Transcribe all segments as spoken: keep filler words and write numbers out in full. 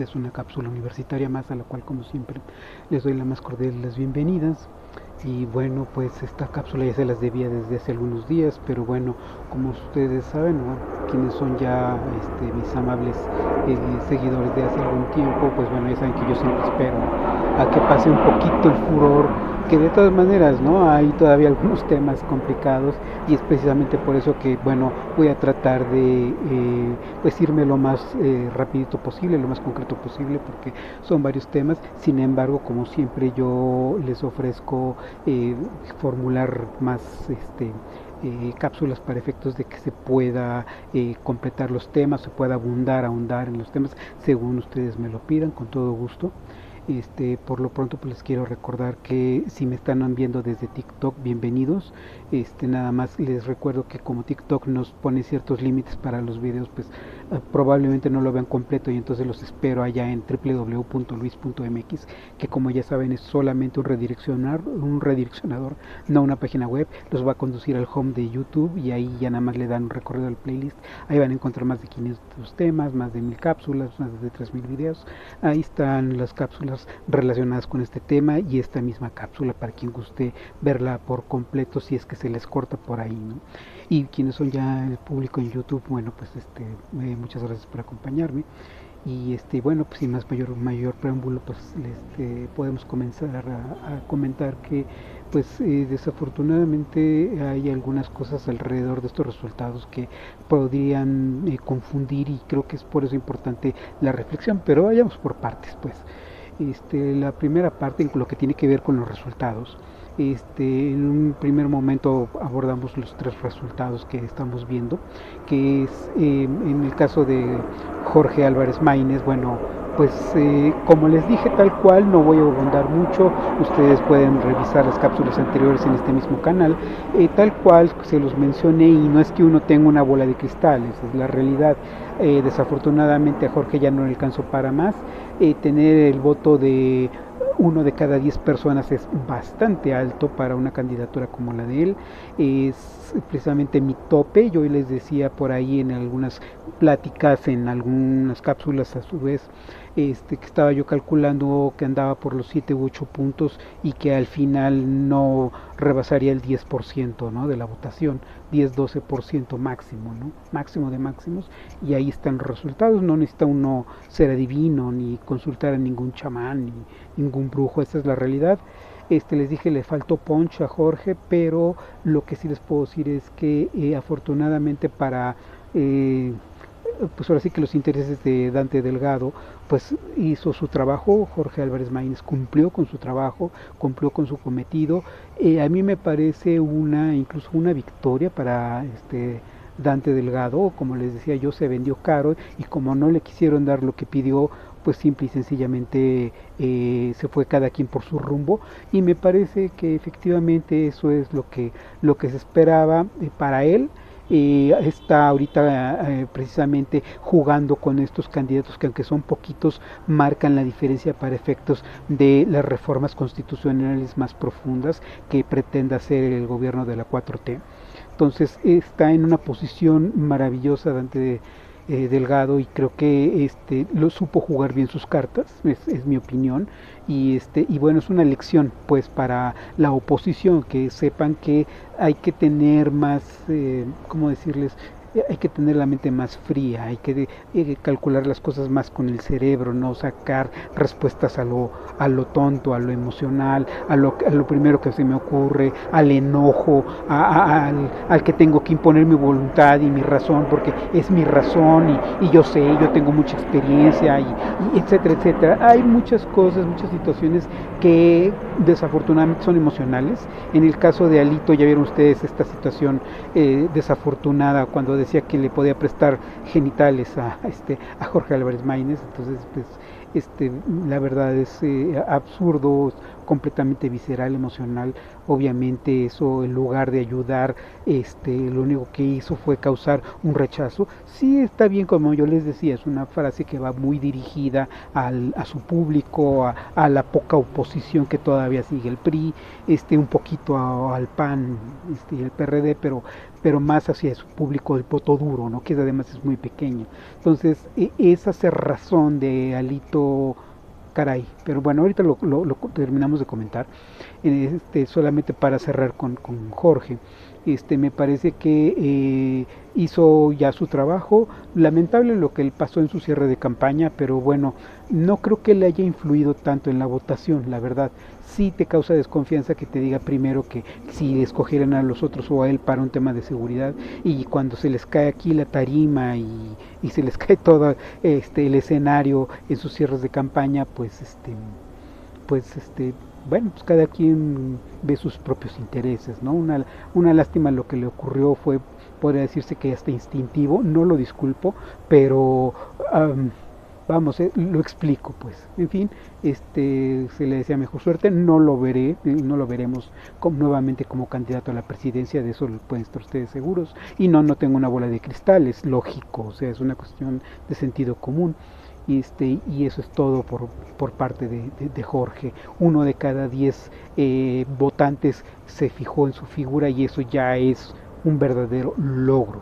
esta es una cápsula universitaria más, a la cual como siempre les doy la más cordial de las bienvenidas. Y bueno, pues esta cápsula ya se las debía desde hace algunos días, pero bueno, como ustedes saben, ¿no?, quienes son ya este, mis amables eh, seguidores de hace algún tiempo, pues bueno, ya saben que yo siempre espero a que pase un poquito el furor, que de todas maneras, ¿no?, hay todavía algunos temas complicados, y es precisamente por eso que, bueno, voy a tratar de eh, pues irme lo más eh, rapidito posible, lo más concreto posible, porque son varios temas. Sin embargo, como siempre, yo les ofrezco eh, formular más este eh, cápsulas para efectos de que se pueda eh, completar los temas, se pueda abundar, ahondar en los temas según ustedes me lo pidan, con todo gusto. Este, por lo pronto pues les quiero recordar que si me están viendo desde TikTok, bienvenidos. Este, nada más les recuerdo que como TikTok nos pone ciertos límites para los videos, pues uh, probablemente no lo vean completo, y entonces los espero allá en w w w punto luis punto m x, que como ya saben es solamente un redireccionar, un redireccionador, no una página web. Los va a conducir al home de YouTube, y ahí ya nada más le dan un recorrido al playlist. Ahí van a encontrar más de quinientos temas, más de mil cápsulas, más de tres mil videos. Ahí están las cápsulas relacionadas con este tema, y esta misma cápsula para quien guste verla por completo, si es que se les corta por ahí, ¿no? Y quienes son ya el público en YouTube, bueno, pues este eh, muchas gracias por acompañarme. Y este bueno, pues sin más mayor mayor preámbulo, pues este, podemos comenzar a, a comentar que pues eh, desafortunadamente hay algunas cosas alrededor de estos resultados que podrían eh, confundir, y creo que es por eso importante la reflexión, pero vayamos por partes. Pues este, la primera parte, en lo que tiene que ver con los resultados. Este, en un primer momento abordamos los tres resultados que estamos viendo, que es eh, en el caso de Jorge Álvarez Maínez. Bueno, pues eh, como les dije, tal cual, no voy a abundar mucho, ustedes pueden revisar las cápsulas anteriores en este mismo canal, eh, tal cual se los mencioné, y no es que uno tenga una bola de cristal, esa es la realidad. Eh, desafortunadamente a Jorge ya no le alcanzó para más. Eh, tener el voto de uno de cada diez personas es bastante alto para una candidatura como la de él. Es precisamente mi tope. Yo les decía por ahí en algunas pláticas, en algunas cápsulas a su vez, este, que estaba yo calculando que andaba por los siete u ocho puntos, y que al final no rebasaría el diez por ciento, ¿no?, de la votación, diez doce por ciento máximo, ¿no?, máximo de máximos. Y ahí están los resultados. No necesita uno ser adivino, ni consultar a ningún chamán, ni ningún brujo. Esa es la realidad. Este, les dije, le faltó punch a Jorge, pero lo que sí les puedo decir es que eh, afortunadamente para eh, pues ahora sí que los intereses de Dante Delgado, pues hizo su trabajo. Jorge Álvarez Maínez cumplió con su trabajo, cumplió con su cometido. Eh, a mí me parece una, incluso una victoria para este Dante Delgado. Como les decía yo, se vendió caro, y como no le quisieron dar lo que pidió, pues simple y sencillamente eh, se fue cada quien por su rumbo, y me parece que efectivamente eso es lo que, lo que se esperaba eh, para él. Eh, está ahorita eh, precisamente jugando con estos candidatos que, aunque son poquitos, marcan la diferencia para efectos de las reformas constitucionales más profundas que pretende hacer el gobierno de la cuatro T. Entonces está en una posición maravillosa Dante eh, Delgado, y creo que este lo supo jugar bien sus cartas, es, es mi opinión. Y este y bueno, es una lección pues para la oposición, que sepan que hay que tener más, eh, ¿cómo decirles? Hay que tener la mente más fría, hay que eh, calcular las cosas más con el cerebro, no sacar respuestas a lo, a lo tonto, a lo emocional, a lo, a lo primero que se me ocurre, al enojo, a, a, al, al que tengo que imponer mi voluntad y mi razón, porque es mi razón, y, y yo sé, yo tengo mucha experiencia, y, y etcétera, etcétera. Hay muchas cosas, muchas situaciones que desafortunadamente son emocionales. En el caso de Alito, ya vieron ustedes esta situación eh, desafortunada, cuando decía que le podía prestar genitales a este a Jorge Álvarez Maínez. Entonces pues este la verdad es eh, absurdo, completamente visceral, emocional. Obviamente eso, en lugar de ayudar, este, lo único que hizo fue causar un rechazo. Sí está bien, como yo les decía, es una frase que va muy dirigida al, a su público, a, a la poca oposición que todavía sigue el P R I, este, un poquito a, al P A N este, y el P R D, pero pero más hacia su público del voto duro, ¿no? Que además es muy pequeño. Entonces, e, esa cerrazón de Alito, caray, pero bueno, ahorita lo, lo, lo terminamos de comentar, este, solamente para cerrar con, con Jorge. Este, me parece que eh, hizo ya su trabajo. Lamentable lo que pasó en su cierre de campaña, pero bueno, no creo que le haya influido tanto en la votación, la verdad. Sí te causa desconfianza que te diga primero que si escogieran a los otros o a él para un tema de seguridad, y cuando se les cae aquí la tarima y, y se les cae todo este, el escenario en sus cierres de campaña, pues este, pues este, bueno, pues cada quien ve sus propios intereses, ¿no? Una, una lástima lo que le ocurrió, fue, podría decirse que hasta instintivo, no lo disculpo, pero um, vamos, eh, lo explico, pues. En fin, este, se le desea mejor suerte. No lo veré, no lo veremos como, nuevamente como candidato a la presidencia, de eso pueden estar ustedes seguros. Y no, no tengo una bola de cristal, es lógico, o sea, es una cuestión de sentido común. Y, este, y eso es todo por, por parte de, de, de Jorge. Uno de cada diez eh, votantes se fijó en su figura, y eso ya es un verdadero logro.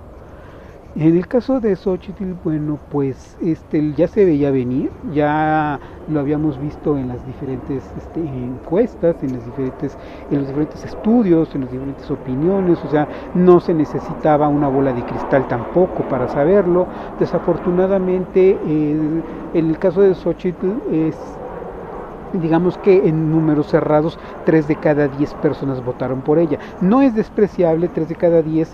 En el caso de Xochitl, bueno, pues este, ya se veía venir, ya lo habíamos visto en las diferentes este, encuestas, en, las diferentes, en los diferentes estudios, en las diferentes opiniones, o sea, no se necesitaba una bola de cristal tampoco para saberlo. Desafortunadamente, eh, en el caso de Xochitl es, digamos que en números cerrados, tres de cada diez personas votaron por ella. No es despreciable, tres de cada diez,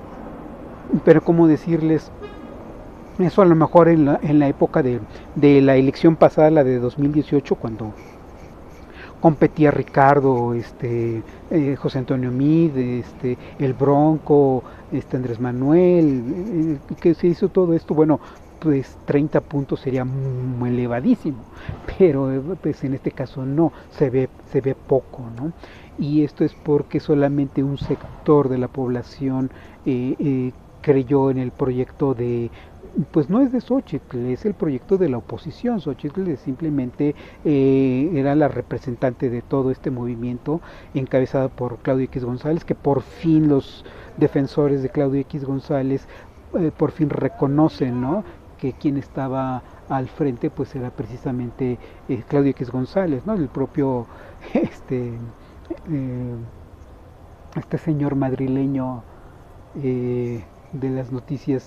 pero como decirles, eso a lo mejor en la, en la época de, de la elección pasada, la de dos mil dieciocho, cuando competía Ricardo, este, eh, José Antonio Meade, este, el Bronco, este, Andrés Manuel, eh, que se hizo todo esto, bueno, pues treinta puntos sería muy elevadísimo, pero pues en este caso no, se ve, se ve poco, ¿no? Y esto es porque solamente un sector de la población eh, eh, creyó en el proyecto de, pues no es de Xochitl, es el proyecto de la oposición. Xochitl es simplemente eh, era la representante de todo este movimiento encabezado por Claudio X González, que por fin los defensores de Claudio X González eh, por fin reconocen, ¿no?, que quien estaba al frente pues era precisamente eh, Claudio X González, ¿no?, el propio este eh, este señor madrileño eh, de las noticias.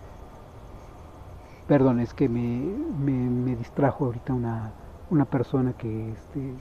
Perdón, es que me, me, me distrajo ahorita una, una persona que este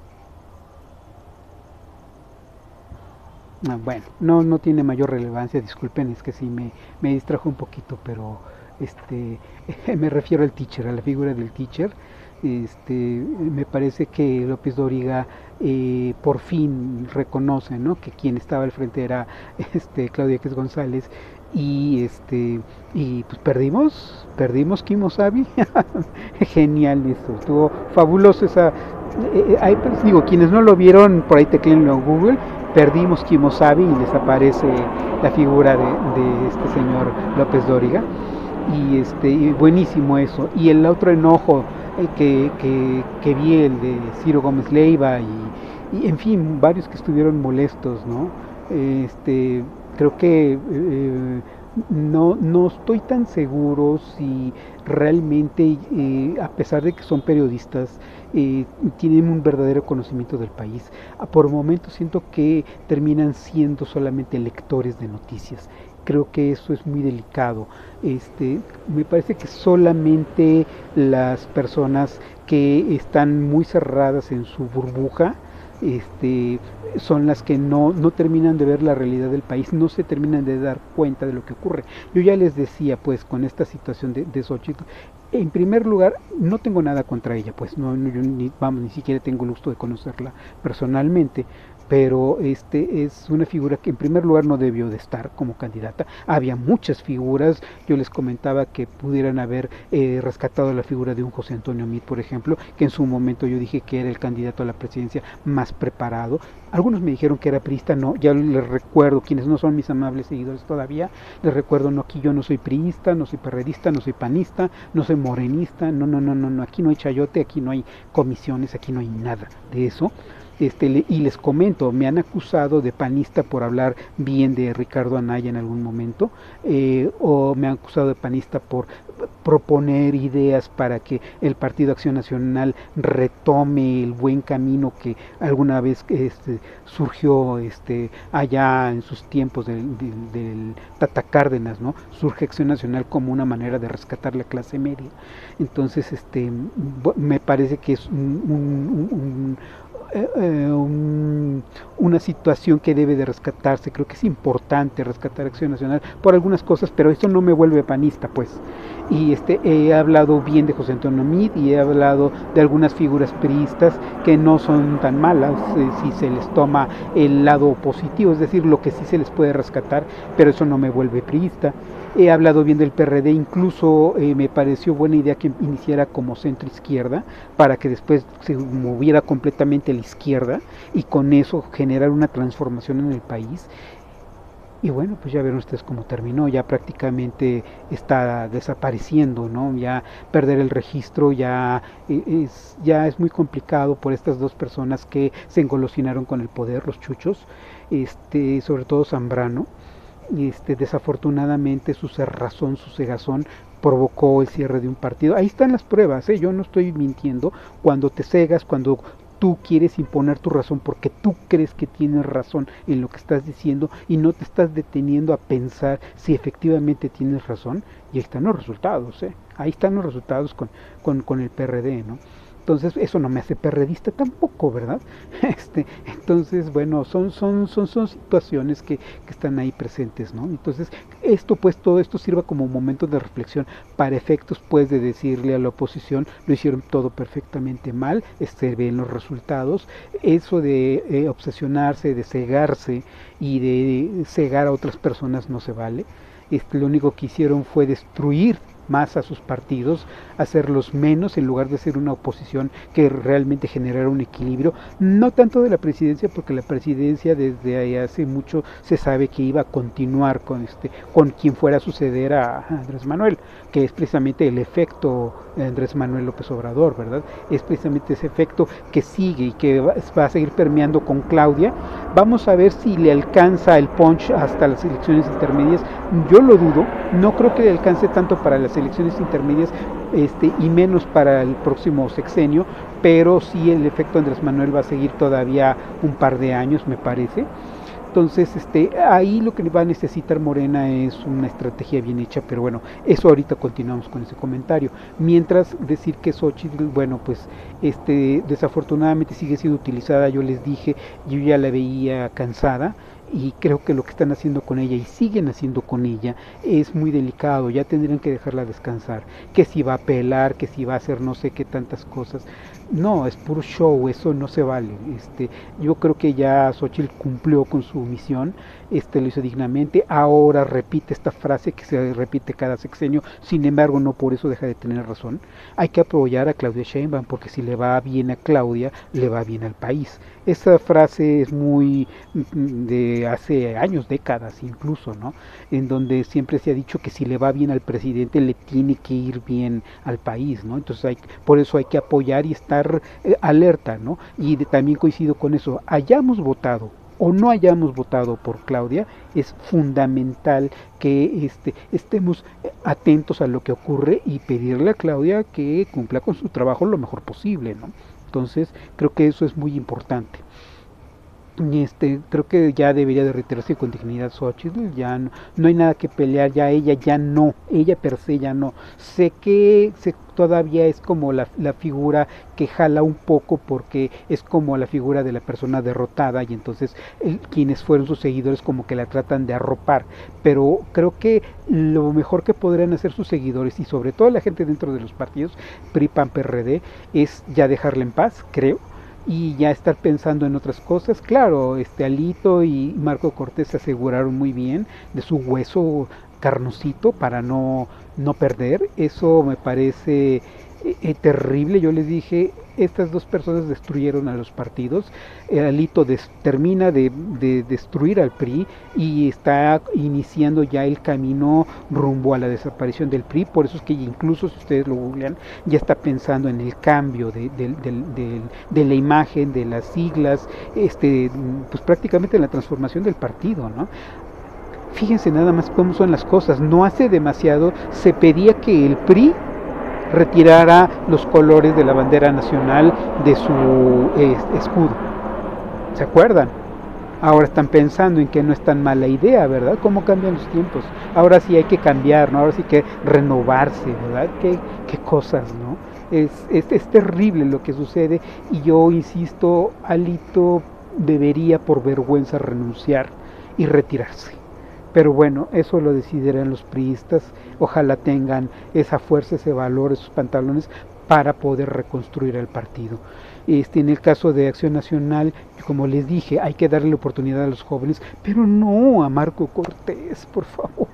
ah, bueno, no, no tiene mayor relevancia, disculpen, es que sí me, me distrajo un poquito, pero este me refiero al teacher, a la figura del teacher. Este, me parece que López Dóriga eh, por fin reconoce, ¿no?, que quien estaba al frente era este Claudia X González, y este y pues perdimos perdimos Kimosabi. Genial, esto estuvo fabuloso. Esa eh, ahí, pues, digo, quienes no lo vieron, por ahí tecléenlo en Google, perdimos Kimosabi, y les aparece la figura de, de este señor López Dóriga, y este y buenísimo eso. Y el otro enojo eh, que, que, que vi, el de Ciro Gómez Leiva, y, y en fin, varios que estuvieron molestos, ¿no? Este creo que eh, no, no estoy tan seguro si realmente, eh, a pesar de que son periodistas, eh, tienen un verdadero conocimiento del país. Por momentos siento que terminan siendo solamente lectores de noticias. Creo que eso es muy delicado. Este, me parece que solamente las personas que están muy cerradas en su burbuja, este, son las que no, no terminan de ver la realidad del país, no se terminan de dar cuenta de lo que ocurre. Yo ya les decía, pues, con esta situación de, de Xochitl, en primer lugar, no tengo nada contra ella, pues, no, no yo ni, vamos, ni siquiera tengo el gusto de conocerla personalmente, pero este es una figura que en primer lugar no debió de estar como candidata. Había muchas figuras, yo les comentaba que pudieran haber eh, rescatado la figura de un José Antonio Meade, por ejemplo, que en su momento yo dije que era el candidato a la presidencia más preparado. Algunos me dijeron que era priista, no, ya les recuerdo, quienes no son mis amables seguidores todavía, les recuerdo, no, aquí yo no soy priista, no soy perredista, no soy panista, no soy morenista, no, no, no, no, no, aquí no hay chayote, aquí no hay comisiones, aquí no hay nada de eso. Este, y les comento, me han acusado de panista por hablar bien de Ricardo Anaya en algún momento, eh, o me han acusado de panista por proponer ideas para que el Partido Acción Nacional retome el buen camino que alguna vez este, surgió este, allá en sus tiempos del, del, del Tata Cárdenas, ¿no? Surge Acción Nacional como una manera de rescatar la clase media. Entonces, este, me parece que es un, un, un Eh, eh, un, una situación que debe de rescatarse. Creo que es importante rescatar Acción Nacional por algunas cosas, pero eso no me vuelve panista, pues. Y este he hablado bien de José Antonio Meade y he hablado de algunas figuras priistas que no son tan malas eh, si se les toma el lado positivo, es decir, lo que sí se les puede rescatar, pero eso no me vuelve priista. He hablado bien del P R D, incluso eh, me pareció buena idea que iniciara como centro izquierda para que después se moviera completamente a la izquierda y con eso generar una transformación en el país. Y bueno, pues ya vieron ustedes cómo terminó, ya prácticamente está desapareciendo, ¿no? Ya perder el registro ya es, ya es muy complicado por estas dos personas que se engolosinaron con el poder, los chuchos, este, sobre todo Zambrano. Este, desafortunadamente su cerrazón, su cegazón provocó el cierre de un partido. Ahí están las pruebas, ¿eh? Yo no estoy mintiendo. Cuando te cegas, cuando tú quieres imponer tu razón porque tú crees que tienes razón en lo que estás diciendo y no te estás deteniendo a pensar si efectivamente tienes razón, y ahí están los resultados, ¿eh? Ahí están los resultados con, con, con el P R D, ¿no? Entonces eso no me hace perredista tampoco, ¿verdad? Este, entonces, bueno, son, son, son, son situaciones que, que están ahí presentes, ¿no? Entonces, esto pues, todo esto sirva como momento de reflexión para efectos pues de decirle a la oposición, lo hicieron todo perfectamente mal, se ven los resultados, eso de eh, obsesionarse, de cegarse y de cegar a otras personas no se vale. Este, lo único que hicieron fue destruir más a sus partidos, hacerlos menos en lugar de ser una oposición que realmente generara un equilibrio, no tanto de la presidencia, porque la presidencia desde hace mucho se sabe que iba a continuar con este con quien fuera a suceder a Andrés Manuel, que es precisamente el efecto Andrés Manuel López Obrador, ¿verdad? Es precisamente ese efecto que sigue y que va, va a seguir permeando con Claudia. Vamos a ver si le alcanza el punch hasta las elecciones intermedias. Yo lo dudo, no creo que le alcance tanto para las elecciones intermedias este, y menos para el próximo sexenio, pero sí el efecto Andrés Manuel va a seguir todavía un par de años, me parece. Entonces, este, ahí lo que va a necesitar Morena es una estrategia bien hecha, pero bueno, eso ahorita continuamos con ese comentario. Mientras decir que Xochitl, bueno, pues, este, desafortunadamente sigue siendo utilizada, yo les dije, yo ya la veía cansada, y creo que lo que están haciendo con ella y siguen haciendo con ella es muy delicado, ya tendrían que dejarla descansar, que si va a apelar, que si va a hacer no sé qué tantas cosas, no, es puro show, eso no se vale. Este, yo creo que ya Xochitl cumplió con su misión, este, lo hizo dignamente, ahora repite esta frase que se repite cada sexenio, sin embargo no por eso deja de tener razón. Hay que apoyar a Claudia Sheinbaum porque si le va bien a Claudia, le va bien al país. Esa frase es muy de hace años, décadas incluso, ¿no? En donde siempre se ha dicho que si le va bien al presidente, le tiene que ir bien al país, ¿no? Entonces hay, por eso hay que apoyar y estar eh, alerta, ¿no? Y de, también coincido con eso, hayamos votado o no hayamos votado por Claudia, es fundamental que este, estemos atentos a lo que ocurre y pedirle a Claudia que cumpla con su trabajo lo mejor posible, ¿no? Entonces creo que eso es muy importante. Este, creo que ya debería de retirarse con dignidad Xochitl, ya no, no hay nada que pelear, ya ella ya no, ella per se ya no. Sé que se, todavía es como la, la figura que jala un poco porque es como la figura de la persona derrotada y entonces el, quienes fueron sus seguidores como que la tratan de arropar, pero creo que lo mejor que podrían hacer sus seguidores y sobre todo la gente dentro de los partidos P R I, P A N, P R D es ya dejarla en paz, creo. y ya estar pensando en otras cosas. Claro, este Alito y Marco Cortés se aseguraron muy bien de su hueso carnosito para no, no perder. Eso me parece eh, terrible. Yo les dije, estas dos personas destruyeron a los partidos. El Alito des, termina de, de destruir al P R I y está iniciando ya el camino rumbo a la desaparición del P R I. Por eso es que incluso si ustedes lo googlean, ya está pensando en el cambio de, de, de, de, de la imagen, de las siglas, este, pues prácticamente la transformación del partido, ¿no? Fíjense nada más cómo son las cosas. No hace demasiado se pedía que el P R I retirara los colores de la bandera nacional de su eh, escudo. ¿Se acuerdan? Ahora están pensando en que no es tan mala idea, ¿verdad? ¿Cómo cambian los tiempos? Ahora sí hay que cambiar, ¿no? Ahora sí hay que renovarse, ¿verdad? ¿Qué, qué cosas, ¿no? Es, es, es terrible lo que sucede y yo insisto, Alito debería por vergüenza renunciar y retirarse. Pero bueno, eso lo decidirán los priistas. Ojalá tengan esa fuerza, ese valor, esos pantalones para poder reconstruir el partido. Este, en el caso de Acción Nacional, como les dije, hay que darle la oportunidad a los jóvenes, pero no a Marco Cortés, por favor.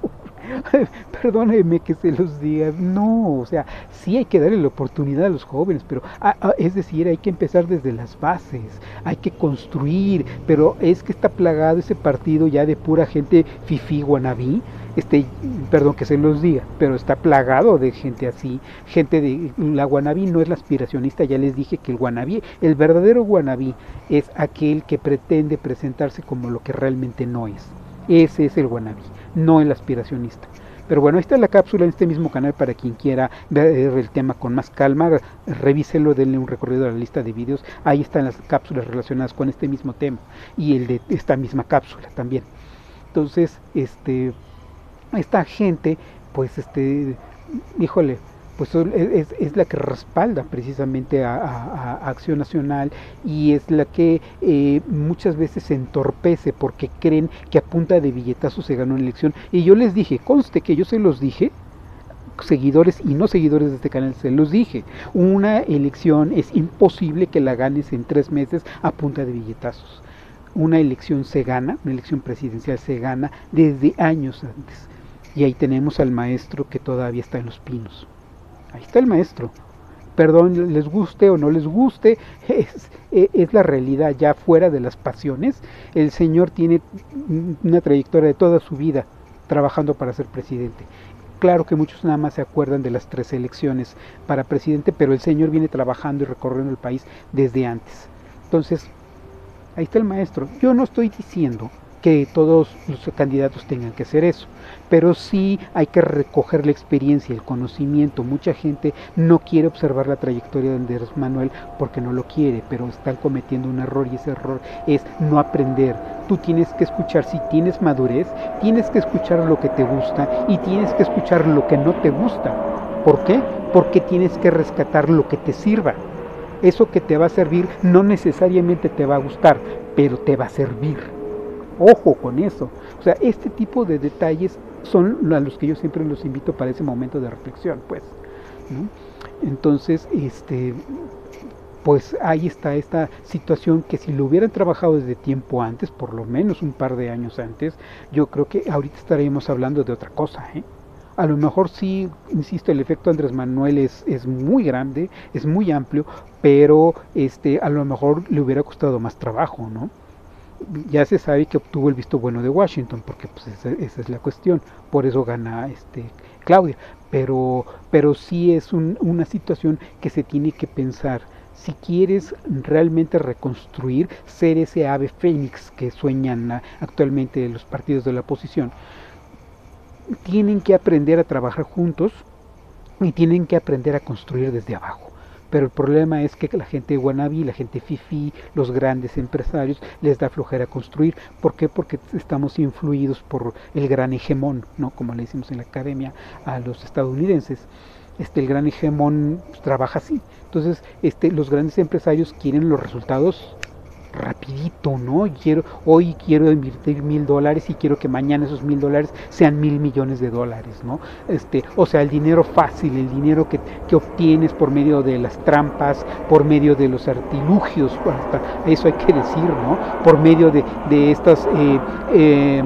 Perdónenme que se los diga, no, o sea, sí hay que darle la oportunidad a los jóvenes, pero a, a, es decir, hay que empezar desde las bases, hay que construir, pero es que está plagado ese partido ya de pura gente fifí, guanabí, este, perdón que se los diga, pero está plagado de gente así, gente de, la guanabí no es la aspiracionista, ya les dije que el guanabí, el verdadero guanabí es aquel que pretende presentarse como lo que realmente no es. Ese es el guanabí, no el aspiracionista. Pero bueno, ahí está la cápsula en este mismo canal para quien quiera ver el tema con más calma, revíselo, denle un recorrido a la lista de vídeos, ahí están las cápsulas relacionadas con este mismo tema y el de esta misma cápsula también. Entonces, este, esta gente, pues, este, híjole, pues es, es la que respalda precisamente a, a, a Acción Nacional y es la que eh, muchas veces se entorpece porque creen que a punta de billetazos se ganó una elección. Y yo les dije, conste que yo se los dije, seguidores y no seguidores de este canal, se los dije, una elección es imposible que la ganes en tres meses a punta de billetazos. Una elección se gana, una elección presidencial se gana desde años antes. Y ahí tenemos al maestro que todavía está en los pinos. Ahí está el maestro. Perdón, les guste o no les guste, es, es la realidad ya fuera de las pasiones. El señor tiene una trayectoria de toda su vida trabajando para ser presidente. Claro que muchos nada más se acuerdan de las tres elecciones para presidente, pero el señor viene trabajando y recorriendo el país desde antes. Entonces, ahí está el maestro. Yo no estoy diciendo que todos los candidatos tengan que hacer eso, pero sí hay que recoger la experiencia, el conocimiento. Mucha gente no quiere observar la trayectoria de Andrés Manuel porque no lo quiere, pero están cometiendo un error y ese error es no aprender. Tú tienes que escuchar, si tienes madurez, tienes que escuchar lo que te gusta y tienes que escuchar lo que no te gusta. ¿Por qué? Porque tienes que rescatar lo que te sirva. Eso que te va a servir no necesariamente te va a gustar, pero te va a servir. Ojo con eso. O sea, este tipo de detalles son a los que yo siempre los invito para ese momento de reflexión, pues, ¿no? Entonces, este, pues ahí está esta situación que si lo hubieran trabajado desde tiempo antes, por lo menos un par de años antes, yo creo que ahorita estaríamos hablando de otra cosa, ¿eh? A lo mejor sí, insisto, el efecto Andrés Manuel es, es muy grande, es muy amplio, pero este, a lo mejor le hubiera costado más trabajo, ¿no? Ya se sabe que obtuvo el visto bueno de Washington, porque pues esa, esa es la cuestión, por eso gana este Claudia, pero, pero sí es un, una situación que se tiene que pensar. Si quieres realmente reconstruir, ser ese ave fénix que sueñan actualmente los partidos de la oposición, tienen que aprender a trabajar juntos y tienen que aprender a construir desde abajo. Pero el problema es que la gente wannabe, la gente fifí, los grandes empresarios, les da flojera construir. ¿Por qué? Porque estamos influidos por el gran hegemón, ¿no? Como le decimos en la academia a los estadounidenses. Este, el gran hegemón pues, trabaja así. Entonces, este, los grandes empresarios quieren los resultados rapidito, ¿no? Quiero, hoy quiero invertir mil dólares y quiero que mañana esos mil dólares sean mil millones de dólares, ¿no? Este, o sea, el dinero fácil, el dinero que, que obtienes por medio de las trampas, por medio de los artilugios, hasta eso hay que decir, ¿no? Por medio de, de estas eh, eh,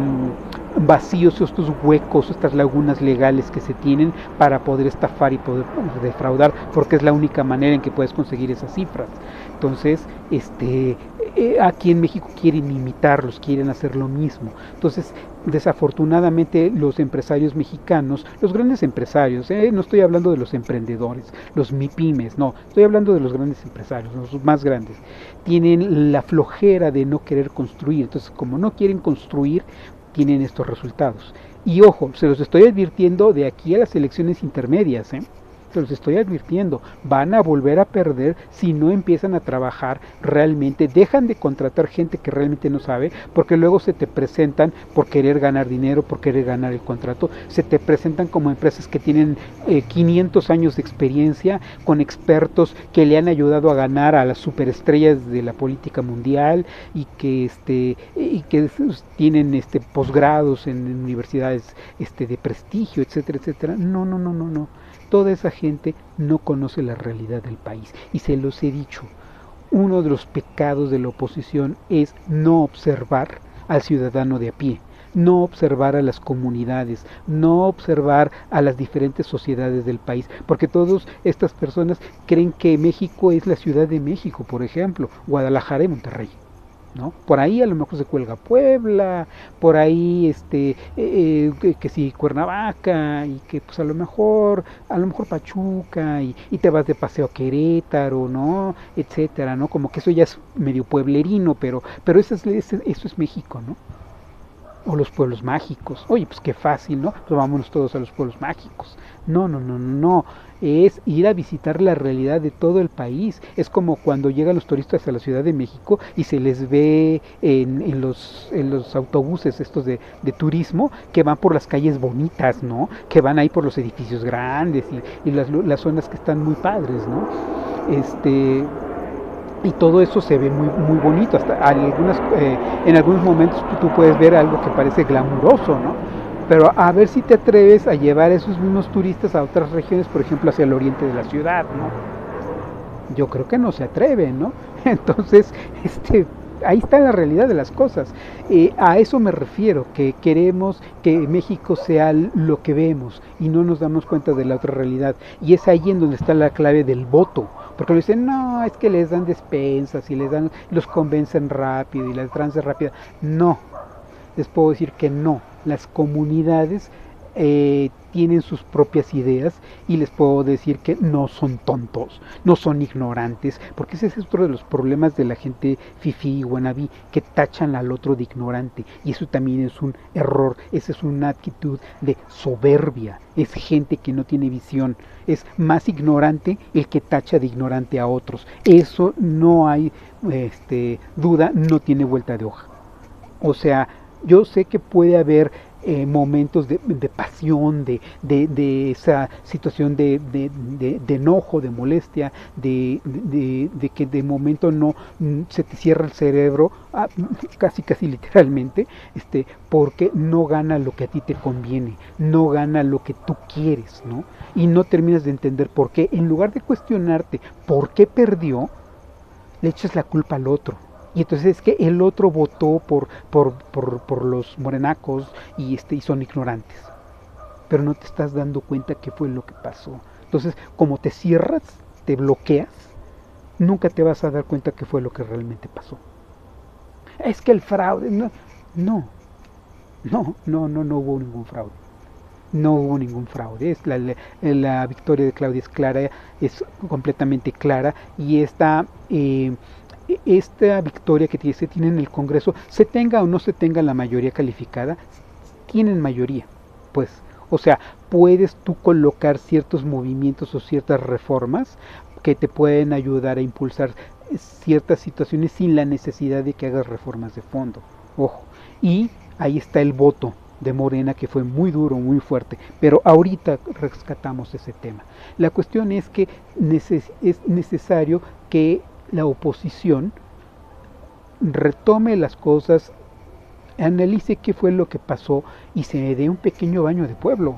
vacíos, estos huecos, estas lagunas legales que se tienen para poder estafar y poder defraudar, porque es la única manera en que puedes conseguir esas cifras. Entonces, este, eh, aquí en México quieren imitarlos, quieren hacer lo mismo. Entonces, desafortunadamente los empresarios mexicanos, los grandes empresarios, eh, no estoy hablando de los emprendedores, los MIPYMES, no, estoy hablando de los grandes empresarios, los más grandes, tienen la flojera de no querer construir. Entonces, como no quieren construir, tienen estos resultados. Y ojo, se los estoy advirtiendo de aquí a las elecciones intermedias, ¿eh? Se los estoy advirtiendo, van a volver a perder si no empiezan a trabajar realmente, dejan de contratar gente que realmente no sabe, porque luego se te presentan por querer ganar dinero, por querer ganar el contrato, se te presentan como empresas que tienen eh, quinientos años de experiencia, con expertos que le han ayudado a ganar a las superestrellas de la política mundial y que este y que tienen este posgrados en universidades este de prestigio, etcétera, etcétera. No, no, no, no, no. Toda esa gente no conoce la realidad del país. Y se los he dicho, uno de los pecados de la oposición es no observar al ciudadano de a pie, no observar a las comunidades, no observar a las diferentes sociedades del país, porque todas estas personas creen que México es la Ciudad de México, por ejemplo, Guadalajara y Monterrey, ¿no? Por ahí a lo mejor se cuelga Puebla, por ahí este eh, que, que sí Cuernavaca, y que pues a lo mejor a lo mejor Pachuca, y, y te vas de paseo a Querétaro, ¿no? Etcétera, ¿no? Como que eso ya es medio pueblerino, pero pero eso es, eso es México, ¿no? O los pueblos mágicos. Oye, pues qué fácil, ¿no? Pues vámonos todos a los pueblos mágicos. No, no, no, no, no. Es ir a visitar la realidad de todo el país. Es como cuando llegan los turistas a la Ciudad de México y se les ve en, en, los, en los autobuses estos de, de turismo que van por las calles bonitas, ¿no? Que van ahí por los edificios grandes y, y las, las zonas que están muy padres, ¿no? Este... Y todo eso se ve muy muy bonito, hasta algunas, eh, en algunos momentos tú, tú puedes ver algo que parece glamuroso, ¿no? Pero a ver si te atreves a llevar a esos mismos turistas a otras regiones, por ejemplo hacia el oriente de la ciudad, ¿no? Yo creo que no se atreven, ¿no? Entonces, este... ahí está la realidad de las cosas. Eh, a eso me refiero, que queremos que México sea lo que vemos y no nos damos cuenta de la otra realidad. Y es ahí en donde está la clave del voto. Porque le dicen, no, es que les dan despensas y les dan, los convencen rápido y la trance rápida. No, les puedo decir que no. Las comunidades eh, tienen sus propias ideas y les puedo decir que no son tontos, no son ignorantes, porque ese es otro de los problemas de la gente fifí y wannabe, que tachan al otro de ignorante, y eso también es un error. Esa es una actitud de soberbia, es gente que no tiene visión, es más ignorante el que tacha de ignorante a otros. Eso no hay este, duda, no tiene vuelta de hoja. O sea, yo sé que puede haber Eh, momentos de, de pasión, de, de, de esa situación de, de, de, de enojo, de molestia, de, de, de que de momento no se te cierra el cerebro, ah, casi casi literalmente, este, porque no gana lo que a ti te conviene, no gana lo que tú quieres, ¿no? Y no terminas de entender por qué. En lugar de cuestionarte por qué perdió, le echas la culpa al otro. Y entonces es que el otro votó por, por, por, por los morenacos y, este, y son ignorantes. Pero no te estás dando cuenta qué fue lo que pasó. Entonces, como te cierras, te bloqueas, nunca te vas a dar cuenta qué fue lo que realmente pasó. Es que el fraude, no, no, no, no, no, no hubo ningún fraude. No hubo ningún fraude. Es la, la, la victoria de Claudia es clara, es completamente clara, y esta... Eh, esta victoria que se tiene en el Congreso, se tenga o no se tenga la mayoría calificada, tienen mayoría, pues, o sea, puedes tú colocar ciertos movimientos o ciertas reformas que te pueden ayudar a impulsar ciertas situaciones sin la necesidad de que hagas reformas de fondo, ojo, y ahí está el voto de Morena, que fue muy duro, muy fuerte, pero ahorita rescatamos ese tema. La cuestión es que neces- es necesario que la oposición retome las cosas, analice qué fue lo que pasó y se dé un pequeño baño de pueblo.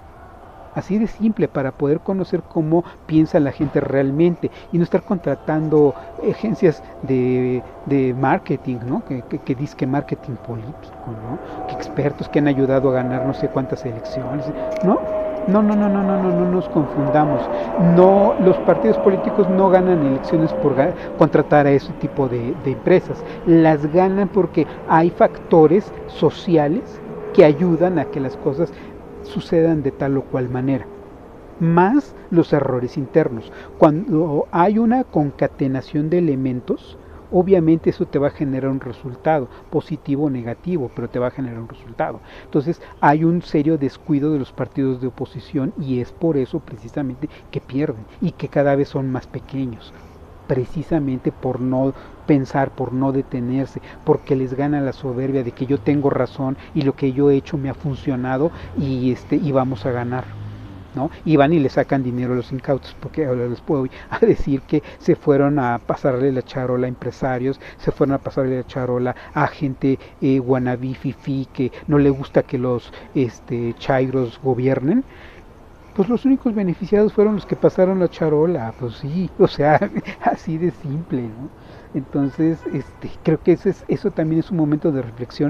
Así de simple, para poder conocer cómo piensa la gente realmente y no estar contratando agencias de, de marketing, ¿no? Que, que, que disque marketing político, ¿no? Que expertos que han ayudado a ganar no sé cuántas elecciones, ¿no? No, no, no, no, no, no, no nos confundamos. No, los partidos políticos no ganan elecciones por contratar a ese tipo de, de empresas. Las ganan porque hay factores sociales que ayudan a que las cosas sucedan de tal o cual manera, más los errores internos. Cuando hay una concatenación de elementos, obviamente eso te va a generar un resultado, positivo o negativo, pero te va a generar un resultado. Entonces hay un serio descuido de los partidos de oposición y es por eso precisamente que pierden y que cada vez son más pequeños, precisamente por no pensar, por no detenerse, porque les gana la soberbia de que yo tengo razón y lo que yo he hecho me ha funcionado y este y vamos a ganar, ¿no? Y van y le sacan dinero a los incautos, porque ahora les puedo a decir que se fueron a pasarle la charola a empresarios, se fueron a pasarle la charola a gente eh, wannabe, fifi, que no le gusta que los este, chairos gobiernen. Pues los únicos beneficiados fueron los que pasaron la charola, pues sí, o sea, así de simple, ¿no? Entonces, este, creo que ese es, eso también es un momento de reflexión,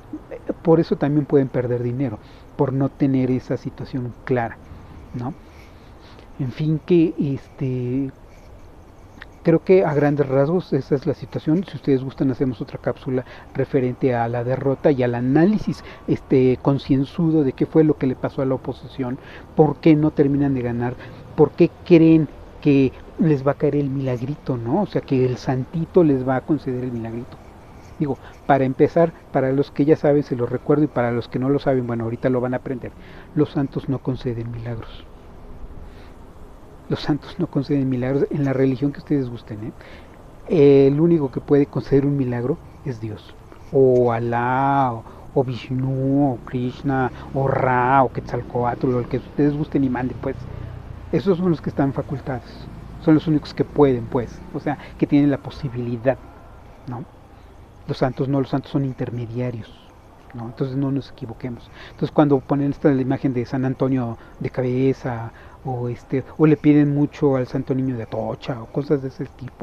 por eso también pueden perder dinero, por no tener esa situación clara, ¿no? En fin, que este... creo que a grandes rasgos esa es la situación. Si ustedes gustan, hacemos otra cápsula referente a la derrota y al análisis este concienzudo de qué fue lo que le pasó a la oposición, por qué no terminan de ganar, por qué creen que les va a caer el milagrito, ¿no? O sea, que el santito les va a conceder el milagrito. Digo, para empezar, para los que ya saben, se los recuerdo, y para los que no lo saben, bueno, ahorita lo van a aprender. Los santos no conceden milagros. Los santos no conceden milagros en la religión que ustedes gusten, ¿eh? El único que puede conceder un milagro es Dios, o Alá, o, o Vishnu, o Krishna, o Ra, o Quetzalcóatl, o el que ustedes gusten y manden, pues. Esos son los que están facultados, son los únicos que pueden, pues, o sea, que tienen la posibilidad, ¿no? Los santos no, los santos son intermediarios, ¿no? Entonces no nos equivoquemos. Entonces cuando ponen esta la imagen de San Antonio de cabeza, o este o le piden mucho al Santo Niño de Atocha o cosas de ese tipo,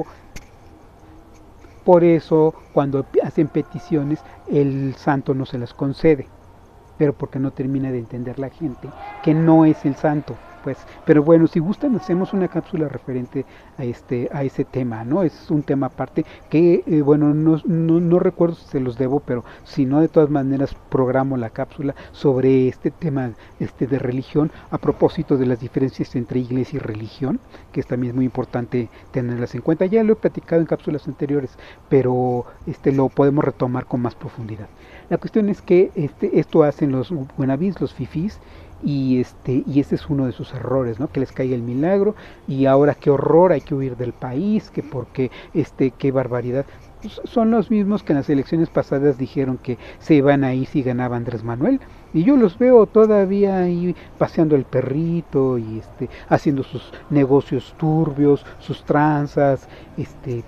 por eso cuando hacen peticiones el santo no se las concede, pero porque no termina de entender la gente que no es el santo, pues. Pero bueno, si gustan hacemos una cápsula referente a este a ese tema, ¿no? Es un tema aparte que eh, bueno, no, no, no recuerdo si se los debo, pero si no, de todas maneras programo la cápsula sobre este tema este de religión, a propósito de las diferencias entre iglesia y religión, que es también muy importante tenerlas en cuenta. Ya lo he platicado en cápsulas anteriores, pero este lo podemos retomar con más profundidad. La cuestión es que este esto hacen los wannabes, los fifís, y este y este es uno de sus errores, ¿no? Que les caiga el milagro y ahora qué horror, hay que huir del país, que porque este qué barbaridad. Pues son los mismos que en las elecciones pasadas dijeron que se iban a ir si ganaba Andrés Manuel, y yo los veo todavía ahí paseando el perrito y este haciendo sus negocios turbios, sus tranzas. Este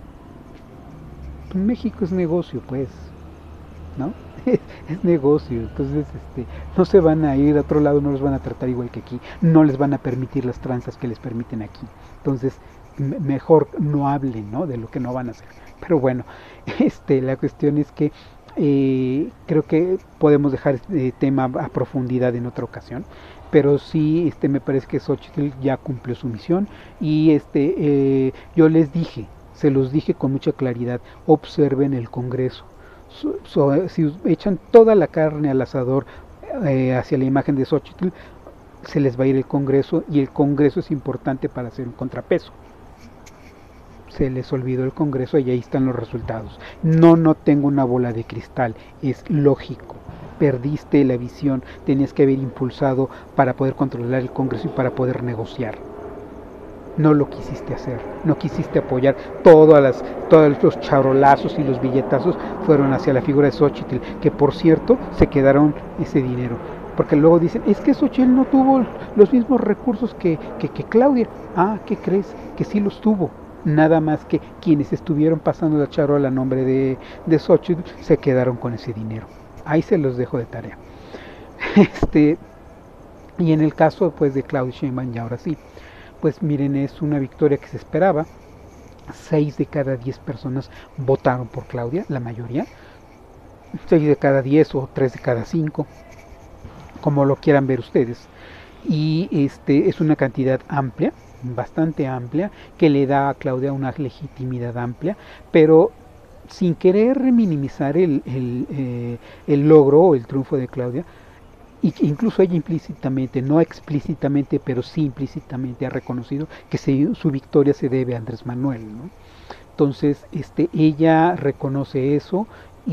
México es negocio, pues, ¿no? Es negocio, entonces este, no se van a ir a otro lado, no los van a tratar igual que aquí, no les van a permitir las tranzas que les permiten aquí, entonces mejor no hablen, ¿no? De lo que no van a hacer. Pero bueno, este, la cuestión es que eh, creo que podemos dejar este tema a profundidad en otra ocasión, pero sí, este, me parece que Xochitl ya cumplió su misión y este, eh, yo les dije, se los dije con mucha claridad, observen el Congreso. So, so, si echan toda la carne al asador eh, hacia la imagen de Xochitl, se les va a ir el Congreso, y el Congreso es importante para hacer un contrapeso. Se les olvidó el Congreso y ahí están los resultados. No, no tengo una bola de cristal, es lógico. Perdiste la visión, tenías que haber impulsado para poder controlar el Congreso y para poder negociar. No lo quisiste hacer, no quisiste apoyar. Todas las, todos los charolazos y los billetazos fueron hacia la figura de Xochitl, que por cierto se quedaron ese dinero, porque luego dicen, es que Xochitl no tuvo los mismos recursos que, que, que Claudia. Ah, ¿qué crees? Que sí los tuvo, nada más que quienes estuvieron pasando la charola a nombre de, de Xochitl se quedaron con ese dinero. Ahí se los dejo de tarea. Este, y en el caso pues de Claudia Sheinbaum, y ahora sí, pues miren, es una victoria que se esperaba. Seis de cada diez personas votaron por Claudia, la mayoría. Seis de cada diez o tres de cada cinco, como lo quieran ver ustedes. Y este es una cantidad amplia, bastante amplia, que le da a Claudia una legitimidad amplia, pero sin querer minimizar el, el, eh, el logro o el triunfo de Claudia. Y incluso ella implícitamente, no explícitamente, pero sí implícitamente ha reconocido que se, su victoria se debe a Andrés Manuel, ¿no? Entonces, este, ella reconoce eso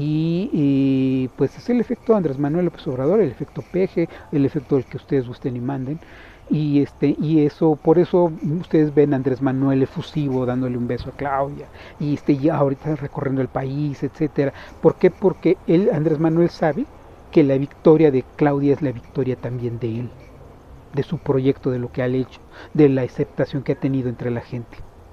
y, y pues es el efecto Andrés Manuel López Obrador, el efecto Peje, el efecto del que ustedes gusten y manden. Y este y eso, por eso ustedes ven a Andrés Manuel efusivo dándole un beso a Claudia y este ya ahorita recorriendo el país, etcétera. ¿Por qué? Porque él, Andrés Manuel, sabe que la victoria de Claudia es la victoria también de él, de su proyecto, de lo que ha hecho, de la aceptación que ha tenido entre la gente.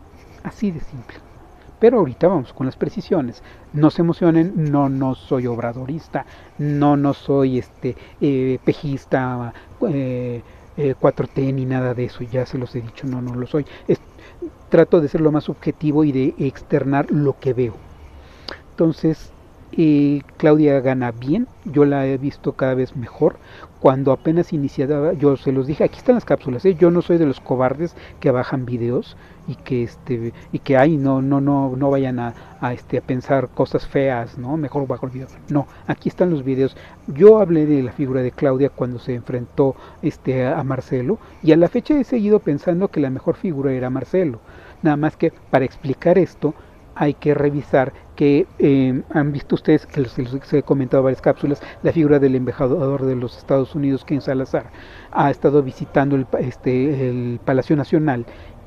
Así de simple. Pero ahorita vamos con las precisiones. No se emocionen, no, no soy obradorista, no, no soy este eh, pejista, eh, eh, cuatro T ni nada de eso, ya se los he dicho, no, no lo soy. Es, trato de ser lo más objetivo y de externar lo que veo. Entonces, eh, Claudia gana bien, yo la he visto cada vez mejor. Cuando apenas iniciaba, yo se los dije, aquí están las cápsulas, ¿eh? Yo no soy de los cobardes que bajan videos y que este y que ay no no no no vayan a, a este a pensar cosas feas, no, mejor bajo el video. No, aquí están los videos. Yo hablé de la figura de Claudia cuando se enfrentó este a Marcelo y a la fecha he seguido pensando que la mejor figura era Marcelo. Nada más que para explicar esto hay que revisar que eh, han visto ustedes, que les, les he comentado varias cápsulas, la figura del embajador de los Estados Unidos, Ken Salazar, ha estado visitando el, este, el Palacio Nacional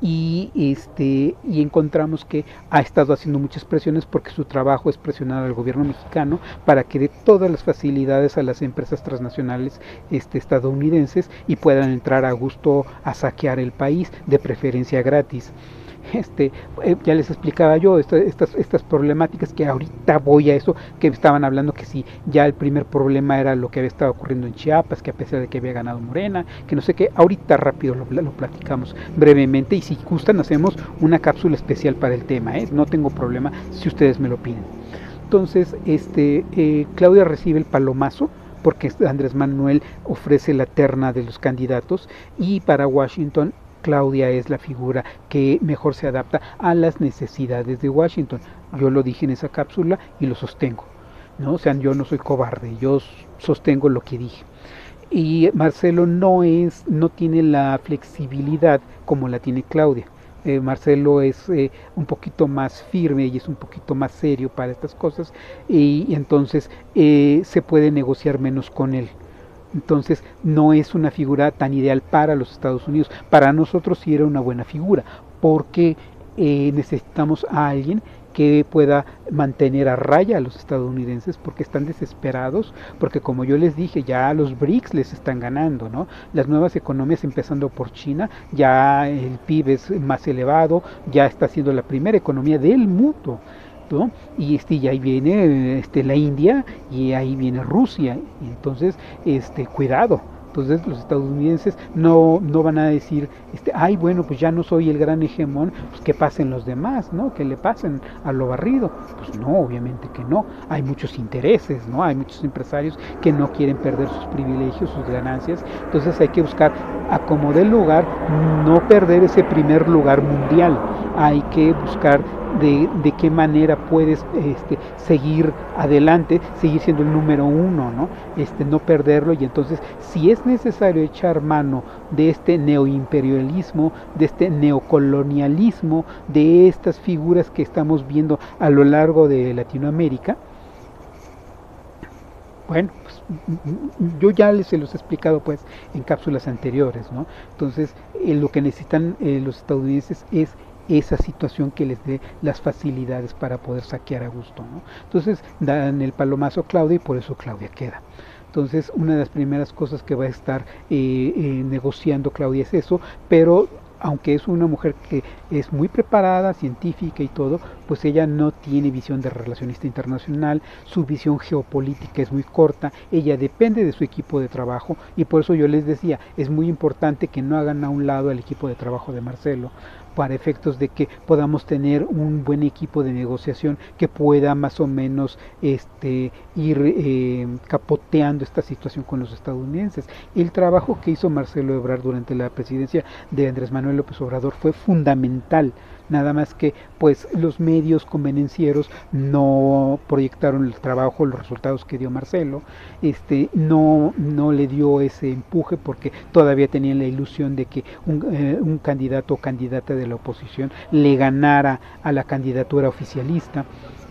y, este, y encontramos que ha estado haciendo muchas presiones porque su trabajo es presionar al gobierno mexicano para que dé todas las facilidades a las empresas transnacionales este, estadounidenses y puedan entrar a gusto a saquear el país, de preferencia gratis. Este, eh, ya les explicaba yo esta, estas, estas problemáticas, que ahorita voy a eso, que estaban hablando que si ya el primer problema era lo que había estado ocurriendo en Chiapas, que a pesar de que había ganado Morena, que no sé qué, ahorita rápido lo, lo platicamos brevemente y si gustan hacemos una cápsula especial para el tema, ¿eh? No tengo problema si ustedes me lo piden. Entonces, este, eh, Claudia recibe el palomazo porque Andrés Manuel ofrece la terna de los candidatos y para Washington Claudia es la figura que mejor se adapta a las necesidades de Washington. Yo lo dije en esa cápsula y lo sostengo, ¿no? O sea, yo no soy cobarde, yo sostengo lo que dije. Y Marcelo no es, no tiene la flexibilidad como la tiene Claudia. Eh, Marcelo es eh, un poquito más firme y es un poquito más serio para estas cosas y, y entonces eh, se puede negociar menos con él. Entonces no es una figura tan ideal para los Estados Unidos. Para nosotros sí era una buena figura, porque eh, necesitamos a alguien que pueda mantener a raya a los estadounidenses, porque están desesperados, porque como yo les dije, ya los BRICS les están ganando, ¿no? Las nuevas economías, empezando por China, ya el P I B es más elevado, ya está siendo la primera economía del mundo, ¿no? Y este y ahí viene este la India y ahí viene Rusia, y entonces este cuidado. Entonces los estadounidenses no, no van a decir, este, ay bueno, pues ya no soy el gran hegemón, pues que pasen los demás, ¿no? Que le pasen a lo barrido. Pues no, obviamente que no. Hay muchos intereses, ¿no? Hay muchos empresarios que no quieren perder sus privilegios, sus ganancias. Entonces hay que buscar, a como dé lugar, no perder ese primer lugar mundial. Hay que buscar de, de qué manera puedes este, seguir adelante, seguir siendo el número uno, ¿no? Este, no perderlo. Y entonces, si es necesario echar mano de este neoimperialismo, de este neocolonialismo, de estas figuras que estamos viendo a lo largo de Latinoamérica, bueno, pues, yo ya les se los he explicado pues en cápsulas anteriores, ¿no? Entonces, eh, lo que necesitan eh, los estadounidenses es esa situación que les dé las facilidades para poder saquear a gusto, ¿no? Entonces dan el palomazo a Claudia y por eso Claudia queda. Entonces una de las primeras cosas que va a estar eh, eh, negociando Claudia es eso, pero aunque es una mujer que es muy preparada, científica y todo, pues ella no tiene visión de relacionista internacional, su visión geopolítica es muy corta, ella depende de su equipo de trabajo y por eso yo les decía, es muy importante que no hagan a un lado al equipo de trabajo de Marcelo, para efectos de que podamos tener un buen equipo de negociación que pueda más o menos este, ir eh, capoteando esta situación con los estadounidenses. El trabajo que hizo Marcelo Ebrard durante la presidencia de Andrés Manuel López Obrador fue fundamental, nada más que pues los medios convenencieros no proyectaron el trabajo, los resultados que dio Marcelo, este, no, no le dio ese empuje porque todavía tenían la ilusión de que un, eh, un candidato o candidata de la oposición le ganara a la candidatura oficialista.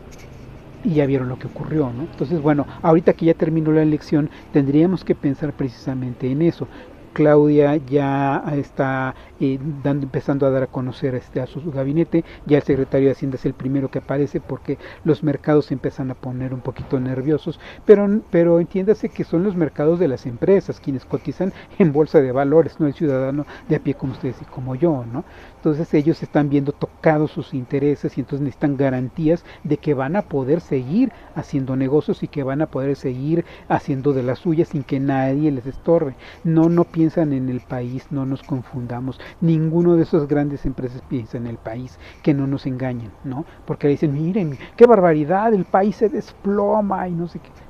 Y ya vieron lo que ocurrió, ¿no? Entonces, bueno, ahorita que ya terminó la elección, tendríamos que pensar precisamente en eso. Claudia ya está eh, dando, empezando a dar a conocer este, a su, su gabinete, ya el secretario de Hacienda es el primero que aparece porque los mercados se empiezan a poner un poquito nerviosos, pero, pero entiéndase que son los mercados de las empresas quienes cotizan en bolsa de valores, no el ciudadano de a pie como ustedes y como yo, ¿no? Entonces ellos están viendo tocados sus intereses y entonces necesitan garantías de que van a poder seguir haciendo negocios y que van a poder seguir haciendo de las suyas sin que nadie les estorbe. No, no piensan en el país, no nos confundamos. Ninguno de esas grandes empresas piensa en el país, que no nos engañen, ¿no? Porque dicen, miren, qué barbaridad, el país se desploma y no sé qué.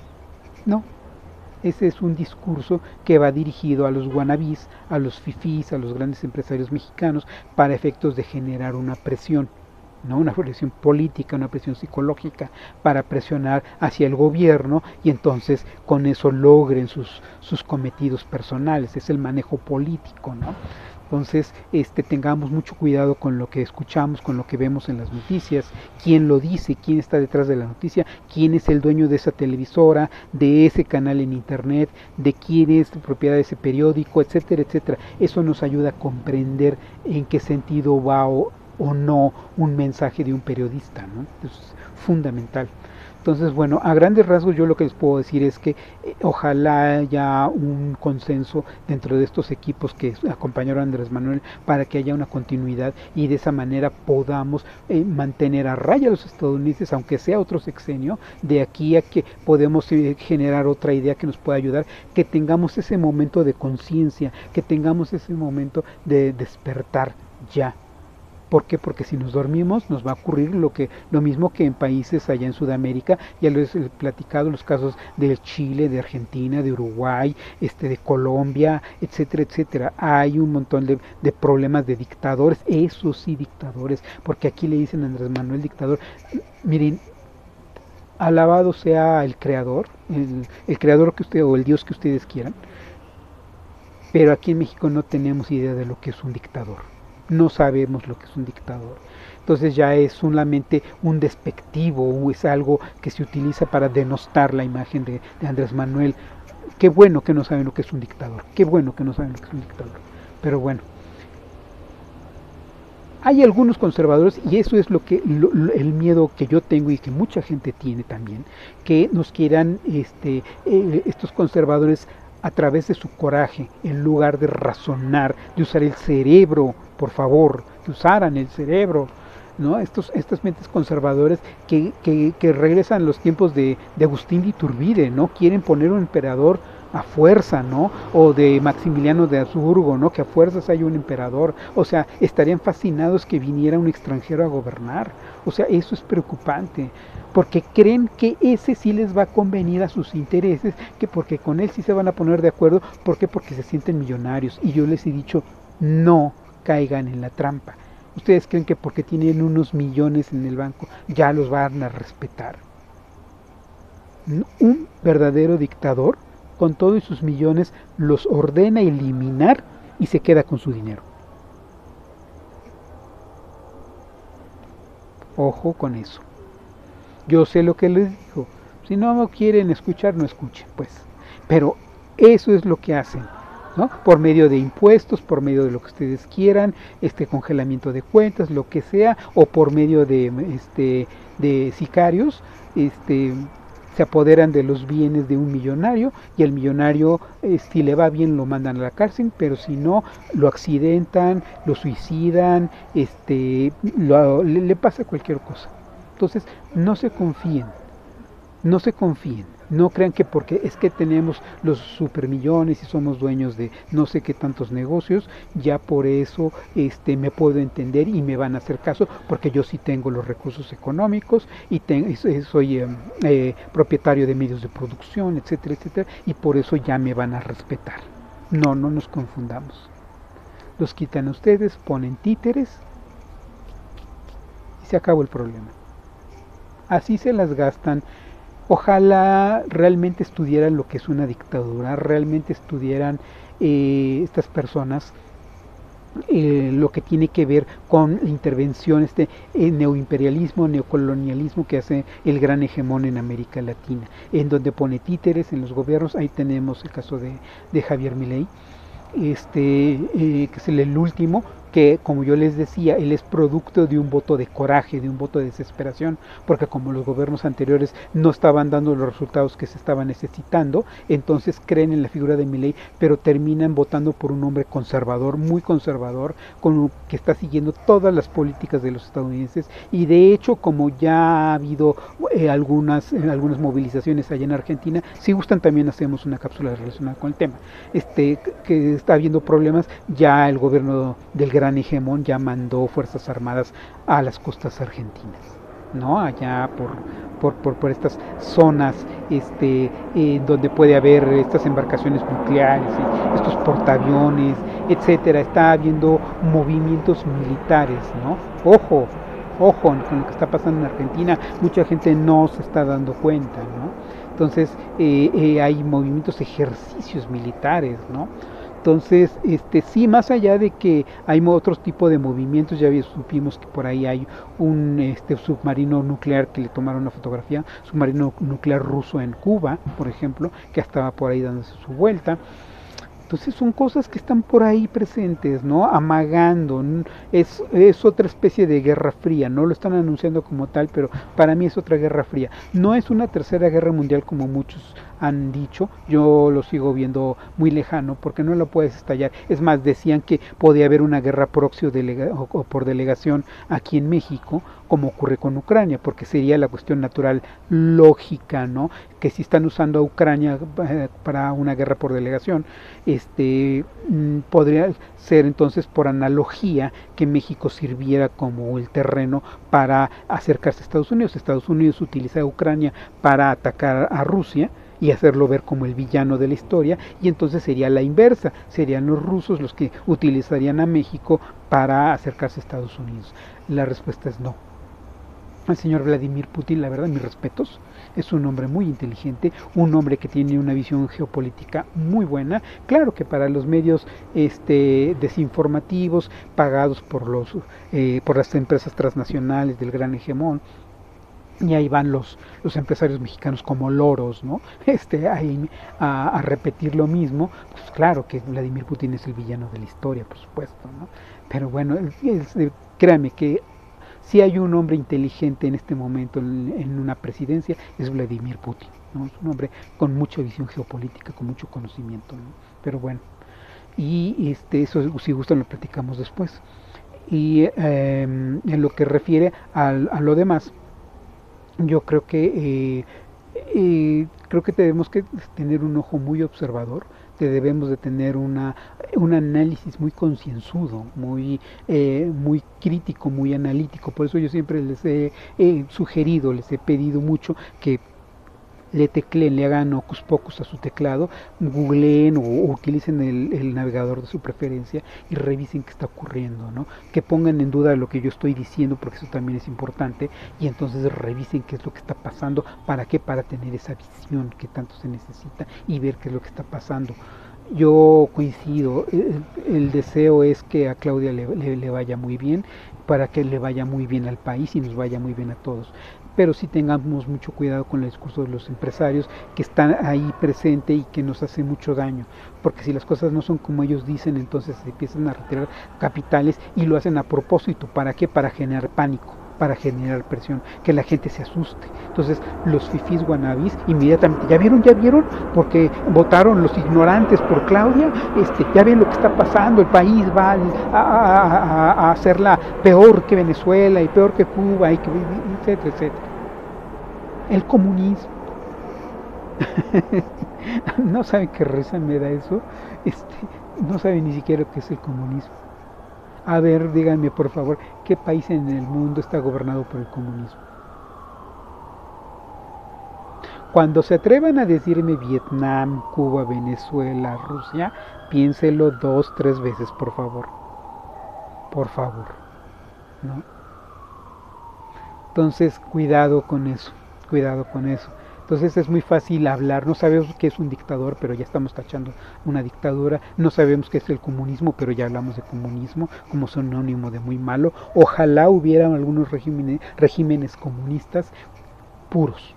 No. Ese es un discurso que va dirigido a los wannabis, a los fifís, a los grandes empresarios mexicanos, para efectos de generar una presión, ¿no? Una presión política, una presión psicológica, para presionar hacia el gobierno y entonces con eso logren sus, sus cometidos personales. Es el manejo político, ¿no? Entonces, este, tengamos mucho cuidado con lo que escuchamos, con lo que vemos en las noticias, quién lo dice, quién está detrás de la noticia, quién es el dueño de esa televisora, de ese canal en internet, de quién es la propiedad de ese periódico, etcétera, etcétera. Eso nos ayuda a comprender en qué sentido va o, o no un mensaje de un periodista, ¿no? Eso es fundamental. Entonces, bueno, a grandes rasgos yo lo que les puedo decir es que eh, ojalá haya un consenso dentro de estos equipos que acompañaron a Andrés Manuel para que haya una continuidad y de esa manera podamos eh, mantener a raya a los estadounidenses, aunque sea otro sexenio, de aquí a que podemos eh, generar otra idea que nos pueda ayudar, que tengamos ese momento de conciencia, que tengamos ese momento de despertar ya. ¿Por qué? Porque si nos dormimos nos va a ocurrir lo que lo mismo que en países allá en Sudamérica, ya les he platicado los casos de Chile, de Argentina, de Uruguay, este, de Colombia, etcétera, etcétera. Hay un montón de, de problemas de dictadores, esos sí dictadores, porque aquí le dicen a Andrés Manuel dictador. Miren, alabado sea el creador, el, el creador que usted o el Dios que ustedes quieran, pero aquí en México no tenemos idea de lo que es un dictador. No sabemos lo que es un dictador. Entonces ya es solamente un despectivo, o es algo que se utiliza para denostar la imagen de, de Andrés Manuel. Qué bueno que no saben lo que es un dictador, qué bueno que no saben lo que es un dictador. Pero bueno, hay algunos conservadores, y eso es lo que lo, lo, el miedo que yo tengo y que mucha gente tiene también, que nos quieran este, eh, estos conservadores a través de su coraje, en lugar de razonar, de usar el cerebro, por favor, que usaran el cerebro, ¿no? Estos, estas mentes conservadoras que, que, que regresan los tiempos de, de Agustín de Iturbide, ¿no? Quieren poner un emperador a fuerza, ¿no? O de Maximiliano de Habsburgo, ¿no? Que a fuerzas hay un emperador. O sea, estarían fascinados que viniera un extranjero a gobernar. O sea, eso es preocupante, porque creen que ese sí les va a convenir a sus intereses, que porque con él sí se van a poner de acuerdo. ¿Por qué? Porque se sienten millonarios. Y yo les he dicho, no caigan en la trampa. Ustedes creen que porque tienen unos millones en el banco ya los van a respetar. Un verdadero dictador, con todos sus millones, los ordena eliminar y se queda con su dinero. Ojo con eso. Yo sé lo que les digo. Si no quieren escuchar, no escuchen, pues. Pero eso es lo que hacen, ¿no? Por medio de impuestos, por medio de lo que ustedes quieran, este congelamiento de cuentas, lo que sea, o por medio de este de sicarios, este se apoderan de los bienes de un millonario y el millonario, eh, si le va bien, lo mandan a la cárcel, pero si no, lo accidentan, lo suicidan, este, lo, le, le pasa cualquier cosa. Entonces, no se confíen, no se confíen. No crean que porque es que tenemos los supermillones y somos dueños de no sé qué tantos negocios, ya por eso este, me puedo entender y me van a hacer caso, porque yo sí tengo los recursos económicos y ten, soy eh, eh, propietario de medios de producción, etcétera, etcétera, y por eso ya me van a respetar. No, no nos confundamos. Los quitan a ustedes, ponen títeres y se acabó el problema. Así se las gastan. Ojalá realmente estudiaran lo que es una dictadura, realmente estudiaran eh, estas personas eh, lo que tiene que ver con la intervención, este eh, neoimperialismo, neocolonialismo que hace el gran hegemón en América Latina, en donde pone títeres en los gobiernos. Ahí tenemos el caso de, de Javier Milei, este, eh, que es el, el último, que como yo les decía, él es producto de un voto de coraje, de un voto de desesperación, porque como los gobiernos anteriores no estaban dando los resultados que se estaban necesitando, entonces creen en la figura de Milei, pero terminan votando por un hombre conservador, muy conservador, con, que está siguiendo todas las políticas de los estadounidenses, y de hecho, como ya ha habido eh, algunas, eh, algunas movilizaciones allá en Argentina, si gustan también hacemos una cápsula relacionada con el tema, este, que está habiendo problemas, ya el gobierno del gran hegemón ya mandó fuerzas armadas a las costas argentinas, ¿no? Allá por, por, por, por estas zonas este, eh, donde puede haber estas embarcaciones nucleares, eh, estos portaaviones, etcétera. Está habiendo movimientos militares, ¿no? Ojo, ojo con lo que está pasando en Argentina, mucha gente no se está dando cuenta, ¿no? Entonces eh, eh, hay movimientos, ejercicios militares, ¿no? Entonces, este, sí, más allá de que hay otros tipos de movimientos, ya supimos que por ahí hay un este, submarino nuclear que le tomaron una fotografía, submarino nuclear ruso en Cuba, por ejemplo, que estaba por ahí dándose su vuelta. Entonces son cosas que están por ahí presentes, ¿no? Amagando. Es, es otra especie de guerra fría, no lo están anunciando como tal, pero para mí es otra guerra fría. No es una tercera guerra mundial como muchos han dicho, yo lo sigo viendo muy lejano porque no lo puedes estallar. Es más, decían que podía haber una guerra proxy o, delega, o, o por delegación aquí en México, como ocurre con Ucrania, porque sería la cuestión natural lógica, ¿no? Que si están usando a Ucrania eh, para una guerra por delegación, este mm, podría ser entonces por analogía que México sirviera como el terreno para acercarse a Estados Unidos. Estados Unidos utiliza a Ucrania para atacar a Rusia y hacerlo ver como el villano de la historia, y entonces sería la inversa, serían los rusos los que utilizarían a México para acercarse a Estados Unidos. La respuesta es no. El señor Vladimir Putin, la verdad, mis respetos, es un hombre muy inteligente, un hombre que tiene una visión geopolítica muy buena. Claro que para los medios este, desinformativos, pagados por, los, eh, por las empresas transnacionales del gran hegemón, y ahí van los, los empresarios mexicanos como loros, ¿no? Este, ahí a, a repetir lo mismo. Pues claro que Vladimir Putin es el villano de la historia, por supuesto, ¿no? Pero bueno, es, es, créanme que si hay un hombre inteligente en este momento en, en una presidencia, es Vladimir Putin, ¿no? Es un hombre con mucha visión geopolítica, con mucho conocimiento, ¿no? Pero bueno, y este, eso si gustan lo platicamos después. Y eh, en lo que refiere a, a lo demás, yo creo que eh, eh, creo que tenemos que tener un ojo muy observador, debemos de tener una un análisis muy concienzudo, muy eh, muy crítico, muy analítico. Por eso yo siempre les he, he sugerido, les he pedido mucho que le tecleen, le hagan ocus pocus a su teclado, googleen o, o utilicen el, el navegador de su preferencia y revisen qué está ocurriendo, ¿no? Que pongan en duda lo que yo estoy diciendo, porque eso también es importante, y entonces revisen qué es lo que está pasando. ¿Para qué? Para tener esa visión que tanto se necesita y ver qué es lo que está pasando. Yo coincido, el, el deseo es que a Claudia le, le, le vaya muy bien, para que le vaya muy bien al país y nos vaya muy bien a todos. Pero sí tengamos mucho cuidado con el discurso de los empresarios que están ahí presente y que nos hace mucho daño, porque si las cosas no son como ellos dicen, entonces se empiezan a retirar capitales y lo hacen a propósito. ¿Para qué? Para generar pánico, para generar presión, que la gente se asuste. Entonces los fifís wannabis inmediatamente, ¿ya vieron? ¿Ya vieron? Porque votaron los ignorantes por Claudia, este, ya ven lo que está pasando, el país va a, a, a, a hacerla peor que Venezuela y peor que Cuba, y que, etcétera, etcétera. El comunismo. No saben qué risa me da eso. Este, no saben ni siquiera qué es el comunismo. A ver, díganme por favor, ¿qué país en el mundo está gobernado por el comunismo? Cuando se atrevan a decirme Vietnam, Cuba, Venezuela, Rusia, piénselo dos, tres veces, por favor. Por favor, ¿no? Entonces, cuidado con eso, cuidado con eso. Entonces es muy fácil hablar, no sabemos qué es un dictador, pero ya estamos tachando una dictadura, no sabemos qué es el comunismo, pero ya hablamos de comunismo como sinónimo de muy malo. Ojalá hubieran algunos regímenes, regímenes comunistas puros,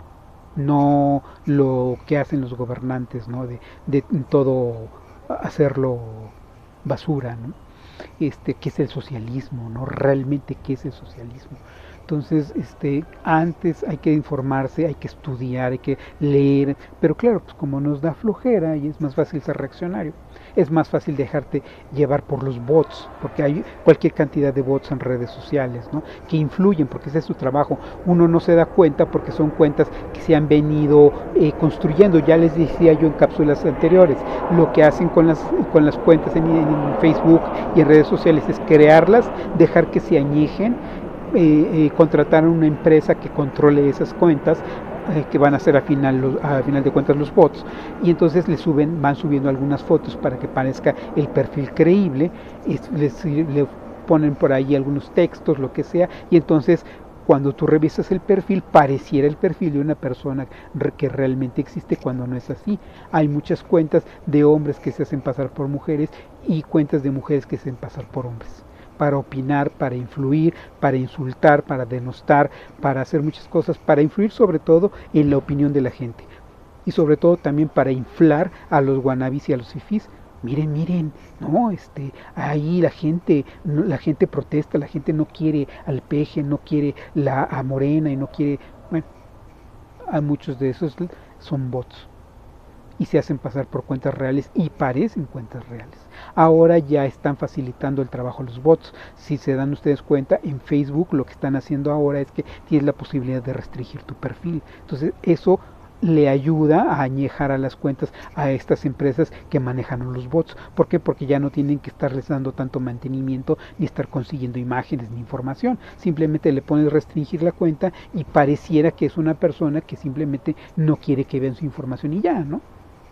no lo que hacen los gobernantes, ¿no? De, de todo hacerlo basura, ¿no? Este, ¿qué es el socialismo? ¿No? Realmente, ¿qué es el socialismo? Entonces, este, antes hay que informarse, hay que estudiar, hay que leer, pero claro, pues como nos da flojera y es más fácil ser reaccionario, es más fácil dejarte llevar por los bots, porque hay cualquier cantidad de bots en redes sociales, ¿no? Que influyen, porque ese es su trabajo. Uno no se da cuenta porque son cuentas que se han venido eh, construyendo. Ya les decía yo en cápsulas anteriores, lo que hacen con las, con las cuentas en, en Facebook y en redes sociales es crearlas, dejar que se añejen, Eh, eh, contratar a una empresa que controle esas cuentas, eh, que van a ser a final, los, a final de cuentas los bots, y entonces le suben, van subiendo algunas fotos para que parezca el perfil creíble, y les, le ponen por ahí algunos textos, lo que sea, y entonces cuando tú revisas el perfil, pareciera el perfil de una persona que realmente existe, cuando no es así. Hay muchas cuentas de hombres que se hacen pasar por mujeres y cuentas de mujeres que se hacen pasar por hombres, para opinar, para influir, para insultar, para denostar, para hacer muchas cosas, para influir sobre todo en la opinión de la gente, y sobre todo también para inflar a los wannabis y a los fifís. Miren, miren, no, este, ahí la gente, la gente protesta, la gente no quiere al peje, no quiere la a Morena y no quiere, bueno, a muchos de esos son bots y se hacen pasar por cuentas reales y parecen cuentas reales. Ahora ya están facilitando el trabajo los bots. Si se dan ustedes cuenta, en Facebook lo que están haciendo ahora es que tienes la posibilidad de restringir tu perfil. Entonces eso le ayuda a añejar a las cuentas a estas empresas que manejan los bots. ¿Por qué? Porque ya no tienen que estarles dando tanto mantenimiento ni estar consiguiendo imágenes ni información. Simplemente le pones restringir la cuenta y pareciera que es una persona que simplemente no quiere que vean su información y ya, ¿no?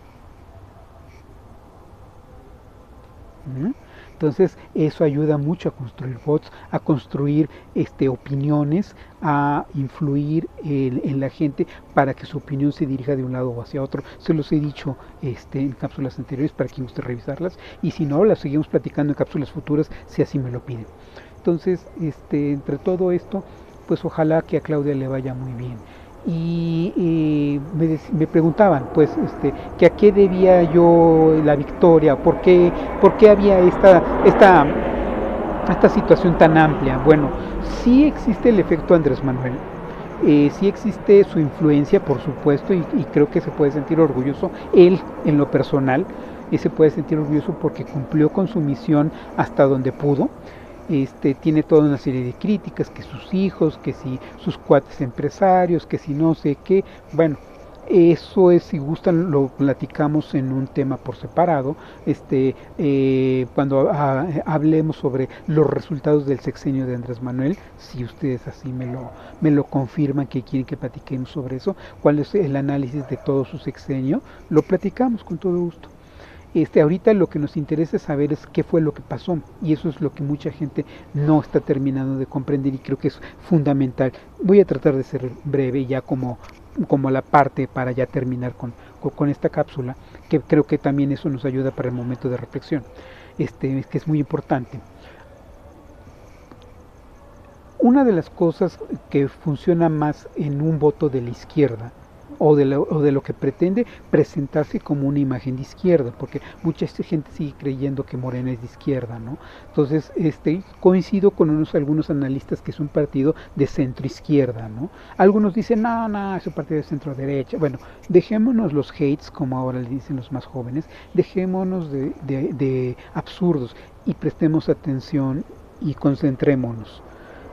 Entonces eso ayuda mucho a construir bots, a construir este, opiniones, a influir en, en la gente para que su opinión se dirija de un lado o hacia otro. Se los he dicho este, en cápsulas anteriores para quien guste revisarlas, y si no, las seguimos platicando en cápsulas futuras si así me lo piden. Entonces, este, entre todo esto, pues ojalá que a Claudia le vaya muy bien. Y eh, me, me preguntaban pues este que a qué debía yo la victoria, por qué, por qué había esta, esta, esta situación tan amplia. Bueno, sí existe el efecto Andrés Manuel, eh, sí existe su influencia, por supuesto, y, y creo que se puede sentir orgulloso él en lo personal, y se puede sentir orgulloso porque cumplió con su misión hasta donde pudo. Este, tiene toda una serie de críticas, que sus hijos, que si sus cuates empresarios, que si no sé qué. Bueno, eso es, si gustan lo platicamos en un tema por separado, este, eh, cuando a, hablemos sobre los resultados del sexenio de Andrés Manuel, si ustedes así me lo, me lo confirman que quieren que platiquemos sobre eso, cuál es el análisis de todo su sexenio, lo platicamos con todo gusto. Este, ahorita lo que nos interesa saber es qué fue lo que pasó, y eso es lo que mucha gente no está terminando de comprender, y creo que es fundamental. Voy a tratar de ser breve ya como, como la parte para ya terminar con, con, con esta cápsula, que creo que también eso nos ayuda para el momento de reflexión, este, que es muy importante. Una de las cosas que funciona más en un voto de la izquierda, o de, lo, o de lo que pretende presentarse como una imagen de izquierda, porque mucha gente sigue creyendo que Morena es de izquierda, ¿no? Entonces, este, coincido con unos, algunos analistas que es un partido de centro izquierda, ¿no? Algunos dicen, no, no, es un partido de centro derecha. Bueno, dejémonos los hates, como ahora le dicen los más jóvenes, dejémonos de, de, de absurdos y prestemos atención y concentrémonos.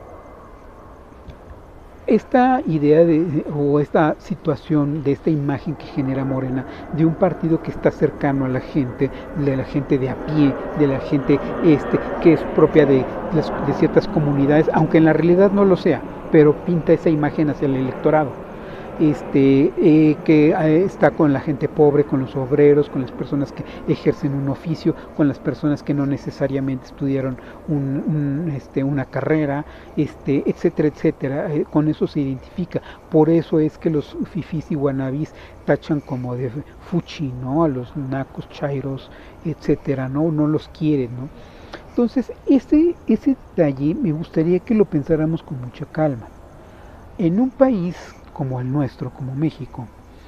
Esta idea de, o esta situación de esta imagen que genera Morena de un partido que está cercano a la gente, de la gente de a pie, de la gente este, que es propia de, las, de ciertas comunidades, aunque en la realidad no lo sea, pero pinta esa imagen hacia el electorado. Este, eh, que eh, está con la gente pobre, con los obreros, con las personas que ejercen un oficio, con las personas que no necesariamente estudiaron un, un, este, una carrera, este, etcétera, etcétera. Eh, con eso se identifica. Por eso es que los fifís y guanabís tachan como de fuchi, ¿no? A los nacos, chairos, etcétera, ¿no? No los quieren, ¿no? Entonces, ese, ese detalle me gustaría que lo pensáramos con mucha calma. En un país como el nuestro, como México,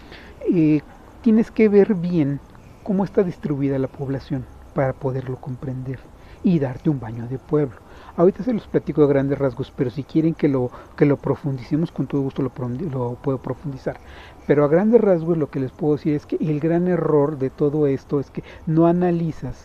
eh, tienes que ver bien cómo está distribuida la población para poderlo comprender y darte un baño de pueblo. Ahorita se los platico a grandes rasgos, pero si quieren que lo, que lo profundicemos, con todo gusto lo, lo puedo profundizar. Pero a grandes rasgos lo que les puedo decir es que el gran error de todo esto es que no analizas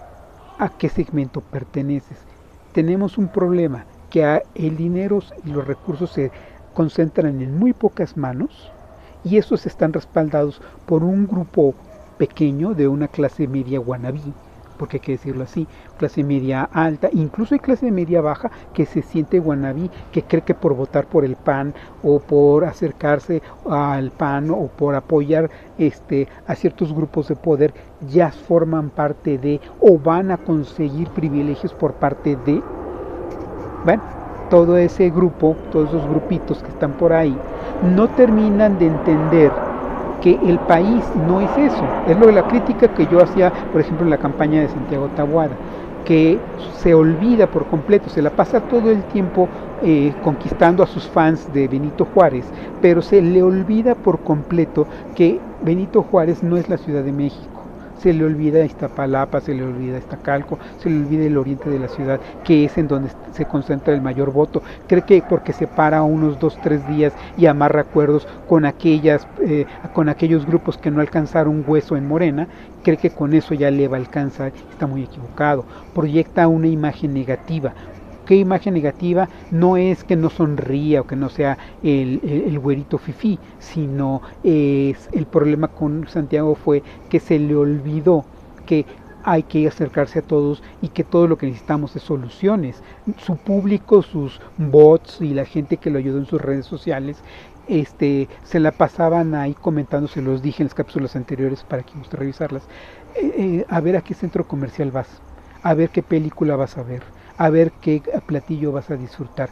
a qué segmento perteneces. Tenemos un problema, que el dinero y los recursos se concentran en muy pocas manos y estos están respaldados por un grupo pequeño de una clase media wannabe, porque hay que decirlo así, clase media alta, incluso hay clase media baja que se siente wannabe, que cree que por votar por el P A N o por acercarse al P A N o por apoyar este, a ciertos grupos de poder ya forman parte de o van a conseguir privilegios por parte de, bueno, todo ese grupo, todos esos grupitos que están por ahí, no terminan de entender que el país no es eso. Es lo de la crítica que yo hacía, por ejemplo, en la campaña de Santiago Taboada, que se olvida por completo, se la pasa todo el tiempo eh, conquistando a sus fans de Benito Juárez, pero se le olvida por completo que Benito Juárez no es la Ciudad de México. Se le olvida Iztapalapa, se le olvida Iztacalco, se le olvida el oriente de la ciudad, que es en donde se concentra el mayor voto. Cree que porque se para unos dos, tres días y amarra acuerdos con, aquellas, eh, con aquellos grupos que no alcanzaron hueso en Morena, cree que con eso ya le va a alcanzar. Está muy equivocado. Proyecta una imagen negativa. ¿Qué imagen negativa? No es que no sonría o que no sea el, el, el güerito fifí, sino es el problema con Santiago fue que se le olvidó que hay que acercarse a todos y que todo lo que necesitamos es soluciones. Su público, sus bots y la gente que lo ayudó en sus redes sociales, este, se la pasaban ahí comentando, se los dije en las cápsulas anteriores para que guste revisarlas, eh, eh, a ver a qué centro comercial vas, a ver qué película vas a ver, a ver qué platillo vas a disfrutar.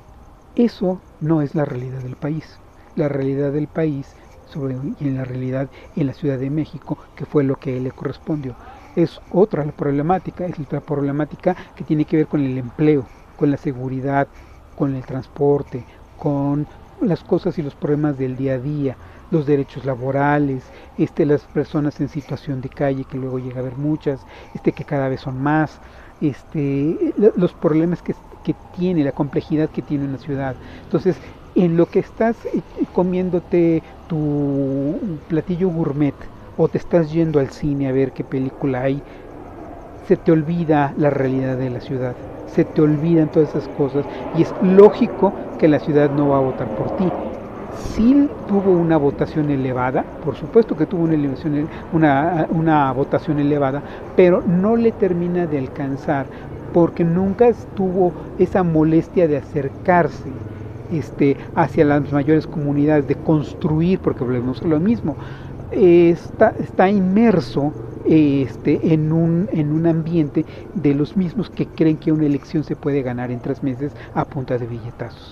Eso no es la realidad del país. La realidad del país, sobre, y en la realidad en la Ciudad de México, que fue lo que le correspondió, es otra la problemática, es otra problemática que tiene que ver con el empleo, con la seguridad, con el transporte, con las cosas y los problemas del día a día, los derechos laborales, este, las personas en situación de calle, que luego llega a haber muchas, este, que cada vez son más, este, los problemas que, que tiene, la complejidad que tiene una ciudad. Entonces, en lo que estás comiéndote tu platillo gourmet o te estás yendo al cine a ver qué película hay, se te olvida la realidad de la ciudad, se te olvidan todas esas cosas y es lógico que la ciudad no va a votar por ti. Sí tuvo una votación elevada, por supuesto que tuvo una, elevación, una, una votación elevada, pero no le termina de alcanzar porque nunca tuvo esa molestia de acercarse este, hacia las mayores comunidades, de construir, porque volvemos a lo mismo, eh, está, está inmerso este, en, un, en un ambiente de los mismos que creen que una elección se puede ganar en tres meses a punta de billetazos.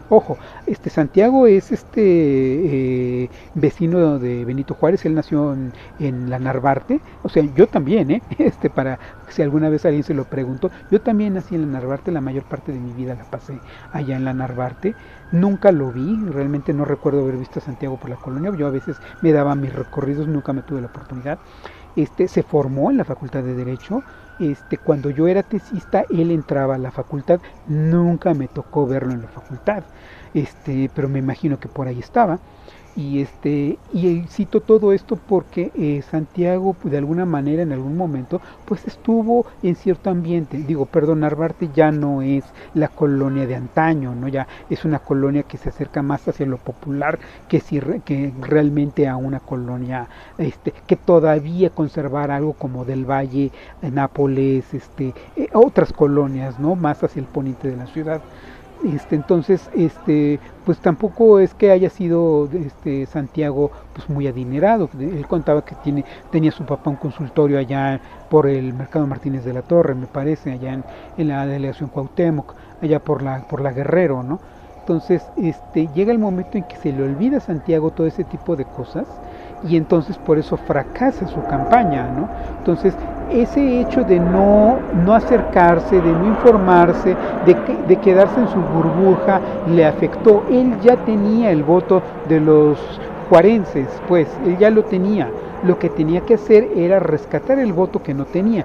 Ojo, este Santiago es este eh, vecino de Benito Juárez, él nació en, en la Narvarte, o sea, yo también, ¿eh? Este, para si alguna vez alguien se lo preguntó, yo también nací en la Narvarte, la mayor parte de mi vida la pasé allá en la Narvarte, nunca lo vi, realmente no recuerdo haber visto a Santiago por la colonia, yo a veces me daba mis recorridos, nunca me tuve la oportunidad. Este, se formó en la Facultad de Derecho. Este, cuando yo era tesista, él entraba a la facultad, nunca me tocó verlo en la facultad, este, pero me imagino que por ahí estaba. Y, este, y cito todo esto porque eh, Santiago, pues, de alguna manera, en algún momento, pues estuvo en cierto ambiente. Digo, perdón, Narvarte ya no es la colonia de antaño, ¿no? Ya es una colonia que se acerca más hacia lo popular que, si, que realmente a una colonia este, que todavía conservara algo como del Valle, Nápoles, este, eh, otras colonias, ¿no? Más hacia el poniente de la ciudad. Este, entonces, este, pues tampoco es que haya sido este Santiago pues muy adinerado. Él contaba que tiene, tenía su papá un consultorio allá por el Mercado Martínez de la Torre, me parece, allá en, en la delegación Cuauhtémoc, allá por la, por la Guerrero, ¿no? Entonces, este, llega el momento en que se le olvida a Santiago todo ese tipo de cosas y entonces por eso fracasa su campaña, ¿no? Entonces, ese hecho de no, no acercarse, de no informarse, de, que, de quedarse en su burbuja, le afectó. Él ya tenía el voto de los juarenses, pues, él ya lo tenía. Lo que tenía que hacer era rescatar el voto que no tenía,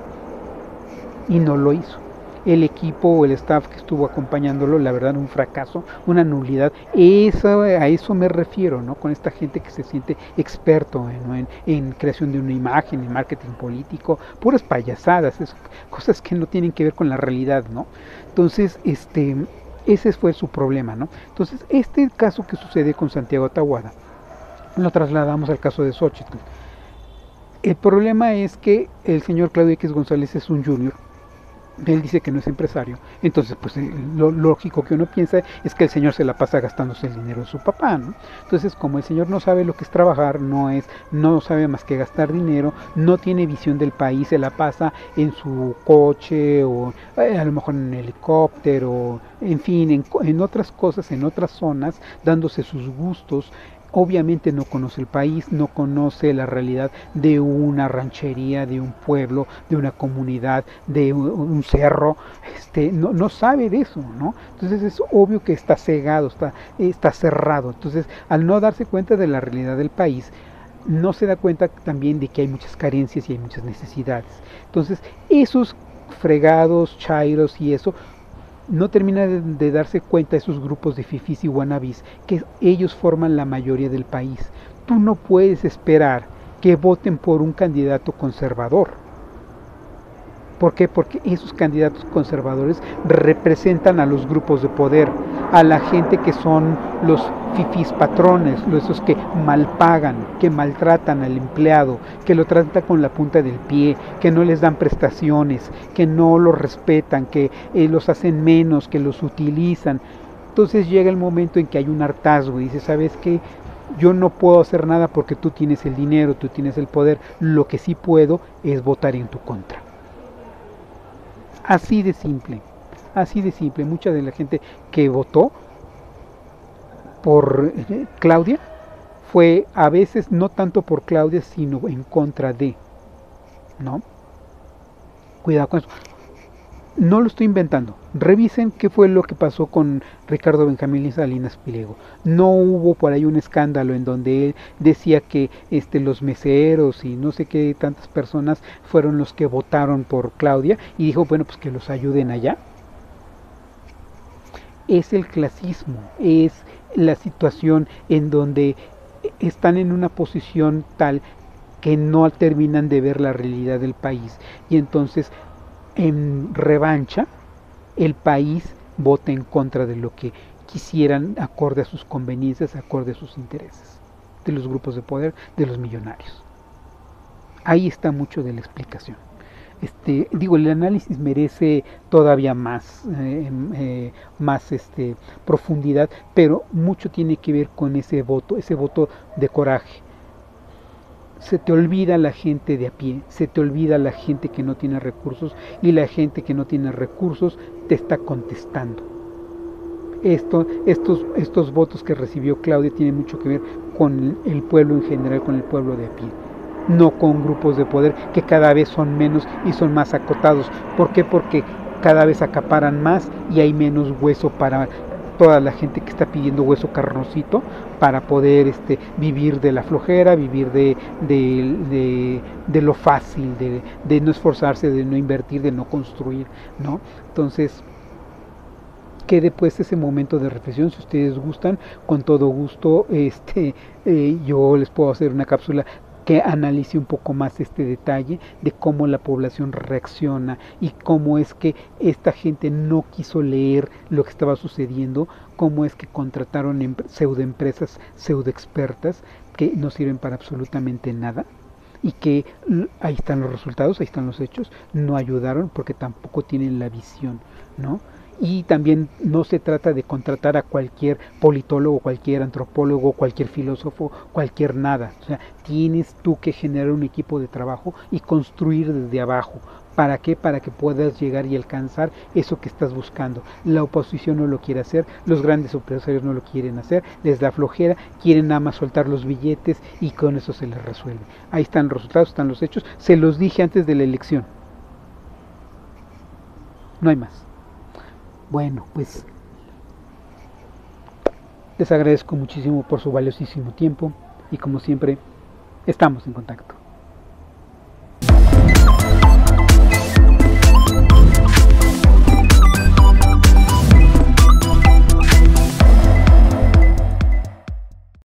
y no lo hizo. El equipo o el staff que estuvo acompañándolo, la verdad, un fracaso, una nulidad. Eso, a eso me refiero, ¿no? Con esta gente que se siente experto, ¿no? en, en creación de una imagen, en marketing político, puras payasadas, eso, cosas que no tienen que ver con la realidad, ¿no? Entonces, este, ese fue su problema, ¿no? Entonces, este caso que sucede con Santiago Taboada, lo trasladamos al caso de Xochitl. El problema es que el señor Claudio X González es un junior. Él dice que no es empresario, entonces pues lo lógico que uno piensa es que el señor se la pasa gastándose el dinero de su papá, ¿no? Entonces, como el señor no sabe lo que es trabajar, no es, no sabe más que gastar dinero, no tiene visión del país, se la pasa en su coche o eh, a lo mejor en un helicóptero, en fin, en, en otras cosas, en otras zonas, dándose sus gustos. Obviamente no conoce el país, no conoce la realidad de una ranchería, de un pueblo, de una comunidad, de un, un cerro, este, no, no sabe de eso, ¿no? Entonces es obvio que está cegado, está, está cerrado. Entonces, al no darse cuenta de la realidad del país, no se da cuenta también de que hay muchas carencias y hay muchas necesidades. Entonces, esos fregados, chairos y eso, no termina de, de darse cuenta de esos grupos de fifís y wannabis que ellos forman la mayoría del país. Tú no puedes esperar que voten por un candidato conservador. ¿Por qué? Porque esos candidatos conservadores representan a los grupos de poder, a la gente que son los fifís patrones, esos que malpagan, que maltratan al empleado, que lo tratan con la punta del pie, que no les dan prestaciones, que no los respetan, que eh, los hacen menos, que los utilizan. Entonces llega el momento en que hay un hartazgo y dice, ¿sabes qué? Yo no puedo hacer nada porque tú tienes el dinero, tú tienes el poder, lo que sí puedo es votar en tu contra. Así de simple, así de simple. Mucha de la gente que votó por eh, Claudia fue a veces no tanto por Claudia, sino en contra de, ¿no? Cuidado con eso. No lo estoy inventando. Revisen qué fue lo que pasó con Ricardo Benjamín y Salinas Pliego. No hubo por ahí un escándalo en donde él decía que este, los meseros y no sé qué tantas personas fueron los que votaron por Claudia y dijo, bueno, pues que los ayuden allá. Es el clasismo, es la situación en donde están en una posición tal que no terminan de ver la realidad del país y entonces en revancha el país vota en contra de lo que quisieran acorde a sus conveniencias, acorde a sus intereses, de los grupos de poder, de los millonarios. Ahí está mucho de la explicación. Este, digo, el análisis merece todavía más, eh, eh, más este, profundidad, pero mucho tiene que ver con ese voto, ese voto de coraje. Se te olvida la gente de a pie, se te olvida la gente que no tiene recursos y la gente que no tiene recursos te está contestando. esto, estos, estos votos que recibió Claudia tienen mucho que ver con el pueblo en general, con el pueblo de a pie, no con grupos de poder que cada vez son menos y son más acotados. ¿Por qué? Porque cada vez acaparan más y hay menos hueso para toda la gente que está pidiendo hueso carnosito para poder este, vivir de la flojera, vivir de, de, de, de lo fácil, de, de no esforzarse, de no invertir, de no construir, ¿no? Entonces, quede pues ese momento de reflexión. Si ustedes gustan, con todo gusto, este, eh, yo les puedo hacer una cápsula que analice un poco más este detalle de cómo la población reacciona y cómo es que esta gente no quiso leer lo que estaba sucediendo, cómo es que contrataron em pseudoempresas, pseudoexpertas que no sirven para absolutamente nada y que ahí están los resultados, ahí están los hechos, no ayudaron porque tampoco tienen la visión, ¿no? Y también no se trata de contratar a cualquier politólogo, cualquier antropólogo, cualquier filósofo, cualquier nada. O sea, tienes tú que generar un equipo de trabajo y construir desde abajo. ¿Para qué? Para que puedas llegar y alcanzar eso que estás buscando. La oposición no lo quiere hacer, los grandes empresarios no lo quieren hacer, les da flojera, quieren nada más soltar los billetes y con eso se les resuelve. Ahí están los resultados, están los hechos. Se los dije antes de la elección. No hay más. Bueno, pues les agradezco muchísimo por su valiosísimo tiempo y como siempre, estamos en contacto.